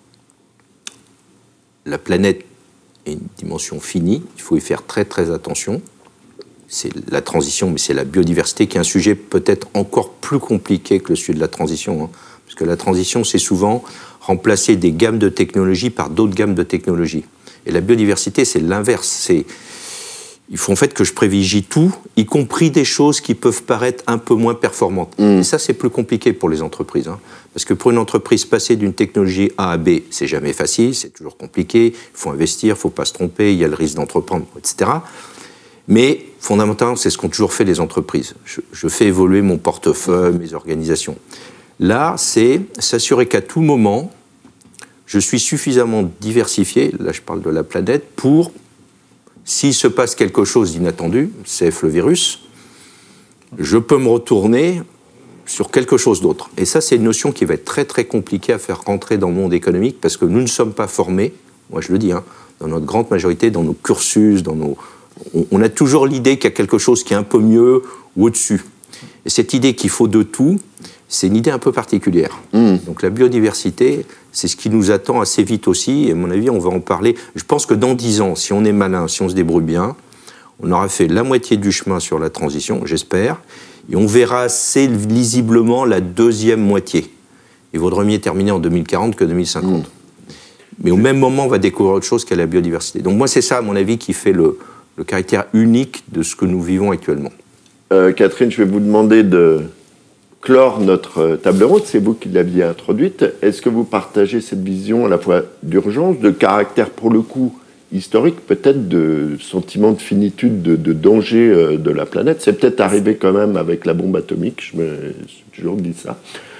la planète est une dimension finie, il faut y faire très très attention. C'est la transition, mais c'est la biodiversité qui est un sujet peut-être encore plus compliqué que le sujet de la transition. Parce que la transition, c'est souvent remplacer des gammes de technologies par d'autres gammes de technologies. Et la biodiversité, c'est l'inverse. Il faut en fait que je privilégie tout, y compris des choses qui peuvent paraître un peu moins performantes. Et ça, c'est plus compliqué pour les entreprises. Parce que pour une entreprise, passer d'une technologie A à B, c'est jamais facile, c'est toujours compliqué. Il faut investir, il ne faut pas se tromper, il y a le risque d'entreprendre, etc. Mais fondamentalement, c'est ce qu'ont toujours fait les entreprises. Je fais évoluer mon portefeuille, mes organisations. Là, c'est s'assurer qu'à tout moment, je suis suffisamment diversifié, là je parle de la planète, pour, s'il se passe quelque chose d'inattendu, CF le virus, je peux me retourner sur quelque chose d'autre. Et ça, c'est une notion qui va être très très compliquée à faire rentrer dans le monde économique parce que nous ne sommes pas formés, moi je le dis, dans notre grande majorité, dans nos cursus, on a toujours l'idée qu'il y a quelque chose qui est un peu mieux ou au-dessus. Et cette idée qu'il faut de tout, c'est une idée un peu particulière. Donc la biodiversité, c'est ce qui nous attend assez vite aussi, et à mon avis, on va en parler. Je pense que dans 10 ans, si on est malin, si on se débrouille bien, on aura fait la moitié du chemin sur la transition, j'espère, et on verra assez lisiblement la deuxième moitié. Il vaudrait mieux terminer en 2040 que 2050. Mais au même moment, on va découvrir autre chose qu'est la biodiversité. Donc moi, c'est ça, à mon avis, qui fait le caractère unique de ce que nous vivons actuellement. Catherine, je vais vous demander de clore notre table ronde. C'est vous qui l'aviez introduite. Est-ce que vous partagez cette vision à la fois d'urgence, de caractère pour le coup historique, peut-être de sentiment de finitude, de danger de la planète? C'est peut-être arrivé quand même avec la bombe atomique, je me suis toujours dit ça.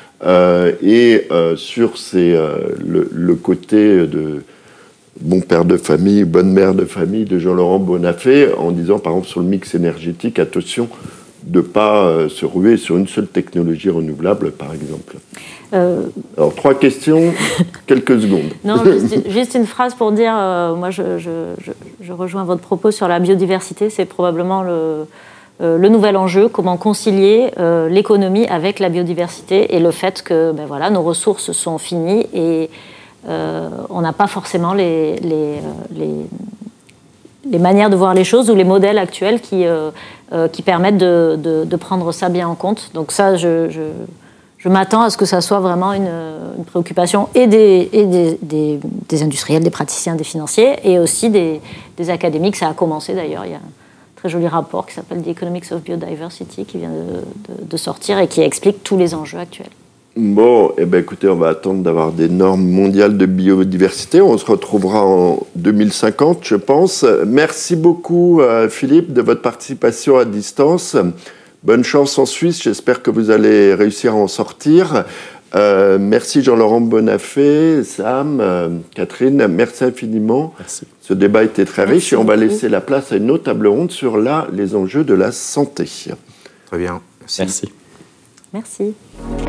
Sur le côté de bon père de famille, bonne mère de famille de Jean-Laurent Bonnafé, en disant par exemple sur le mix énergétique, attention de ne pas se ruer sur une seule technologie renouvelable, par exemple. Alors, 3 questions, quelques secondes. Non, juste une phrase pour dire, moi je rejoins votre propos sur la biodiversité, c'est probablement le nouvel enjeu, comment concilier l'économie avec la biodiversité et le fait que nos ressources sont finies et on n'a pas forcément les manières de voir les choses ou les modèles actuels qui permettent de prendre ça bien en compte. Donc ça, je m'attends à ce que ça soit vraiment une préoccupation et des industriels, des praticiens, des financiers et aussi des académiques. Ça a commencé d'ailleurs, il y a un très joli rapport qui s'appelle The Economics of Biodiversity qui vient de sortir et qui explique tous les enjeux actuels. Bon, écoutez, on va attendre d'avoir des normes mondiales de biodiversité. On se retrouvera en 2050, je pense. Merci beaucoup, Philippe, de votre participation à distance. Bonne chance en Suisse. J'espère que vous allez réussir à en sortir. Merci Jean-Laurent Bonnafé, Sam, Catherine. Merci infiniment. Merci. Ce débat était très riche et on va laisser la place à une autre table ronde sur les enjeux de la santé. Très bien. Merci. Merci.